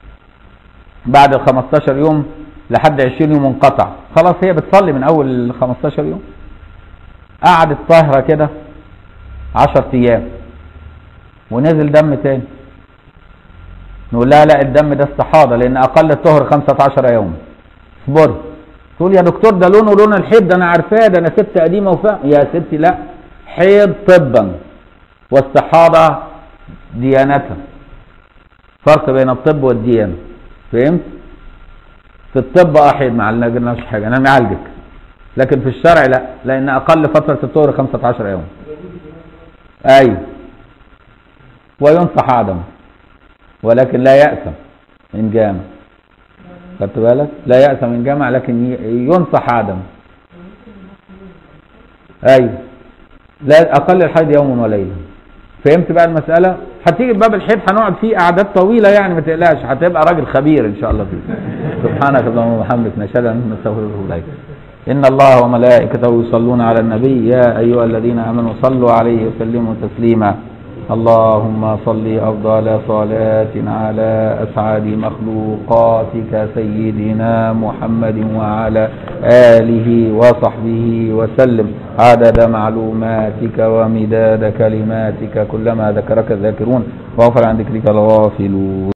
Speaker 1: بعد ال 15 يوم لحد 20 يوم انقطع، خلاص هي بتصلي من اول 15 يوم. قعدت طاهرة كده 10 ايام ونزل دم تاني، نقول لها لا الدم ده استحاضة لان اقل الطهر 15 يوم، اصبري. تقول يا دكتور ده لونه لون الحيض، ده انا عارفاه، ده انا ست قديمة وفاهم. يا ستي لا، حيض طبا واستحاضة ديانة، فرق بين الطب والديانة. فهمت؟ في الطب حيض ما عالجناش حاجة، انا معالجك، لكن في الشرع لا، لان اقل فترة الطهر 15 يوم. ايوه، وينصح عدمه ولكن لا يأثم ان جامع. خدت بالك؟ لا يأثم ان جامع لكن ينصح عدمه. ايوه، لا اقل الحيض يوم وليلة. فهمت بقى المسألة؟ هتيجي باب الحيض هنقعد فيه قعدات طويلة يعني، ما تقلقش، هتبقى راجل خبير ان شاء الله فيه. سبحانك اللهم وبحمدك، نشهد ان نستغفرك اليك. ان الله وملائكته يصلون على النبي يا ايها الذين امنوا صلوا عليه وسلموا تسليما. اللهم صل افضل صلاة على اسعد مخلوقاتك سيدنا محمد وعلى اله وصحبه وسلم عدد معلوماتك ومداد كلماتك كلما ذكرك الذاكرون وغفر عن ذكرك الغافلون.